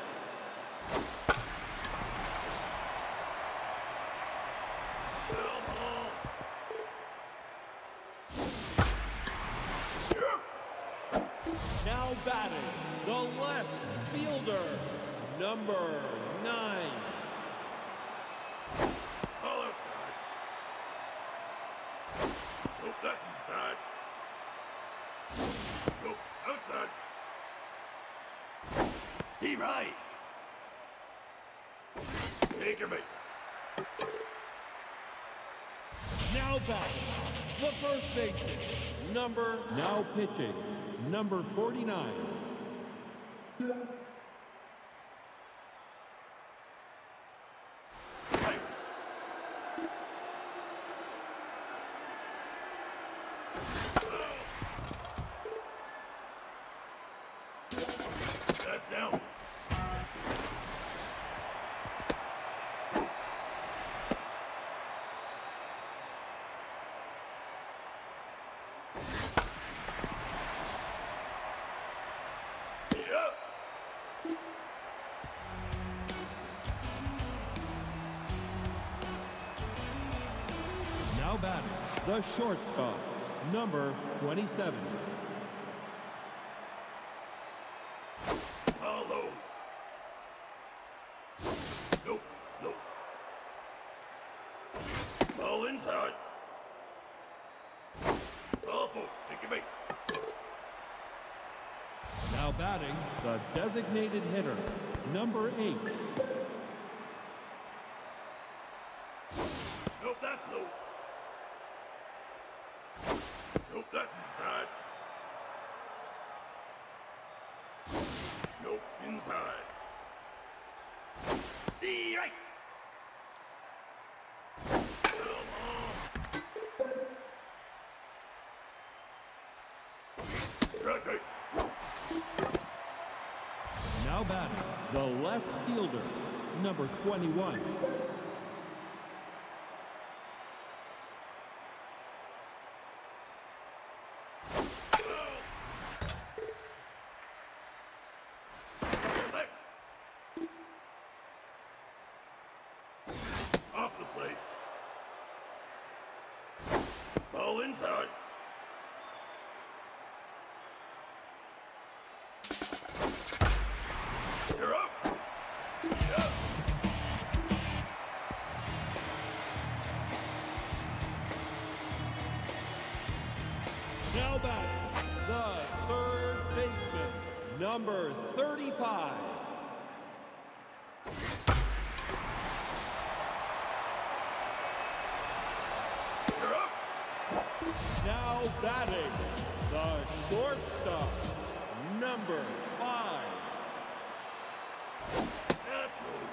Foul ball. Now batting, the left fielder, number 9. All outside. Nope, that's inside. Nope, outside. Steve Reich. Take your base. Now batting, the first baseman, now pitching, number 49. Right. That's down. Yeah. Now batting, the shortstop, number 27. All low. Nope, nope. Ball inside. Ball four. Take your base. Now batting, the designated hitter, number 8. Nope, that's low. Nope, that's inside. Nope, inside. The right. Foul ball. Strike right. Now batting, the left fielder, number 21. Left. Off the plate. Ball inside. You're up. Yeah. Now batting, the third baseman, number 35. You're up. Now batting, the shortstop, number 5. That's low.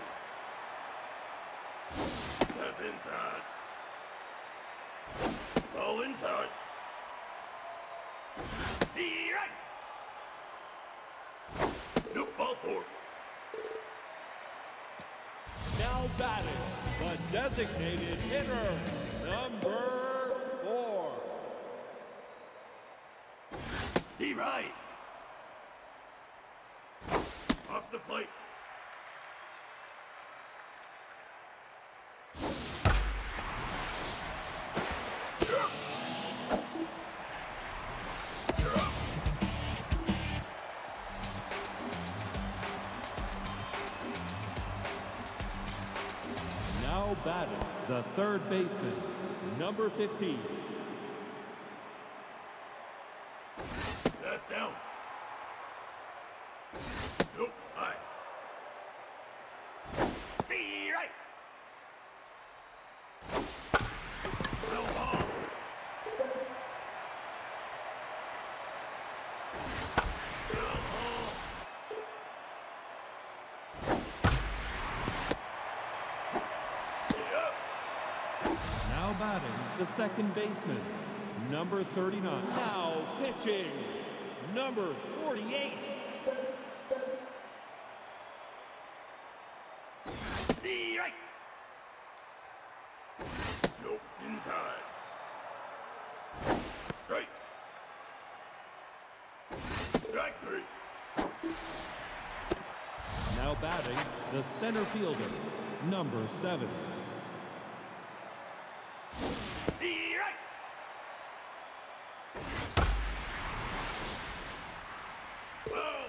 That's inside. Ball inside. The right. Nope, ball four. Now batting, the designated hitter, number 4. Steve Reich. Off the plate. You're up. You're up. Now batting, the third baseman, number 15. That's down. Nope, high. The right. Foul ball. Foul ball. Yeah. Now batting, the second baseman, number 39. Now pitching, number 48. The right. Nope, inside. Strike. Now batting, the center fielder, number 7. Right. Ball.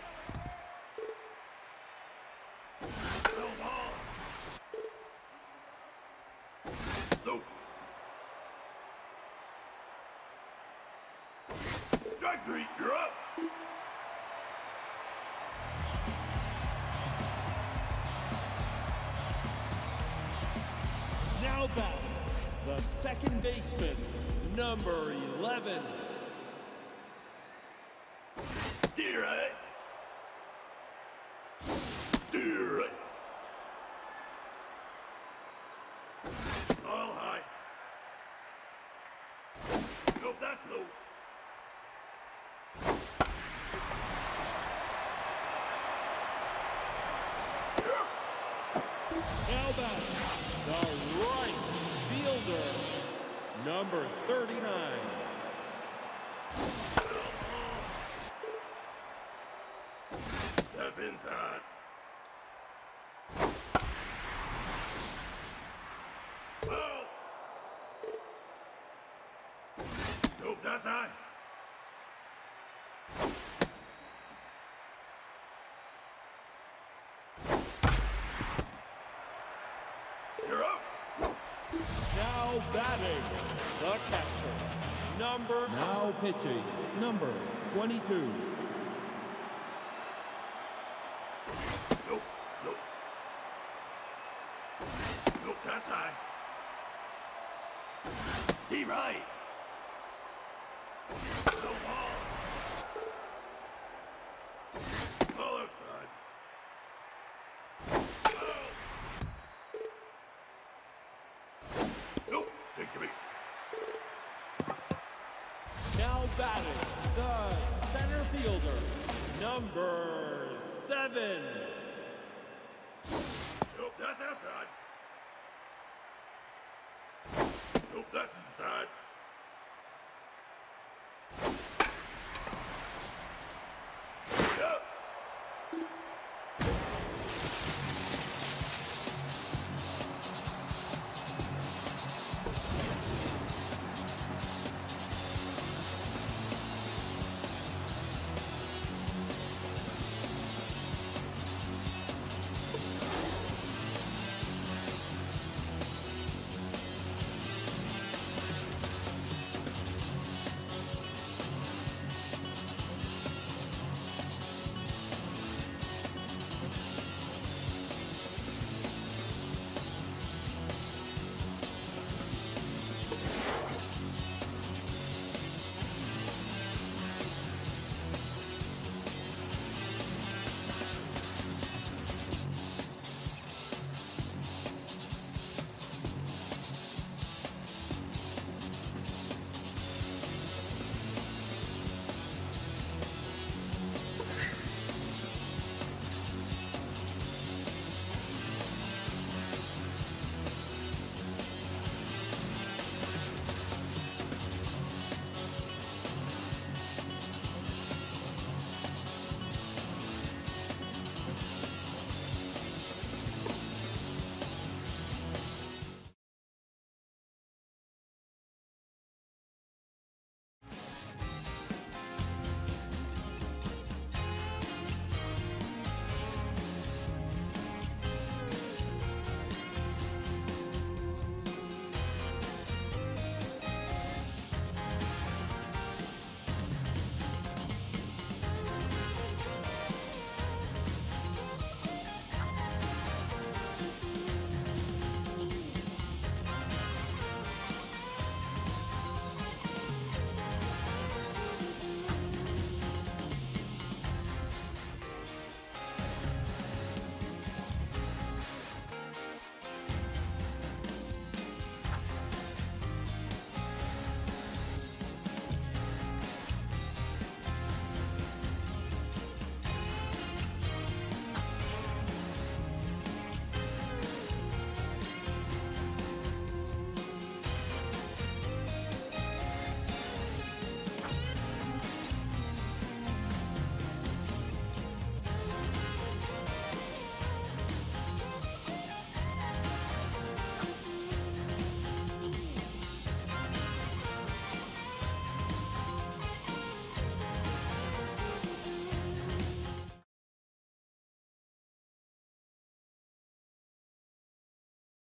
No ball. No. Strike 3, you're up. Now batting, the second baseman, number 11. Steer right. Steer right. All high. Nope, that's low. Now batting, the right fielder, number 39. That's inside. Ball. Nope, that's high. You're up. Now batting, the catcher, now pitching, number 22. Nope, nope. Nope, that's high. Steve right. No ball. Ball outside. Ball. Nope, take your base. Now batting, the center fielder, number 7. Nope, that's outside. Nope, that's inside.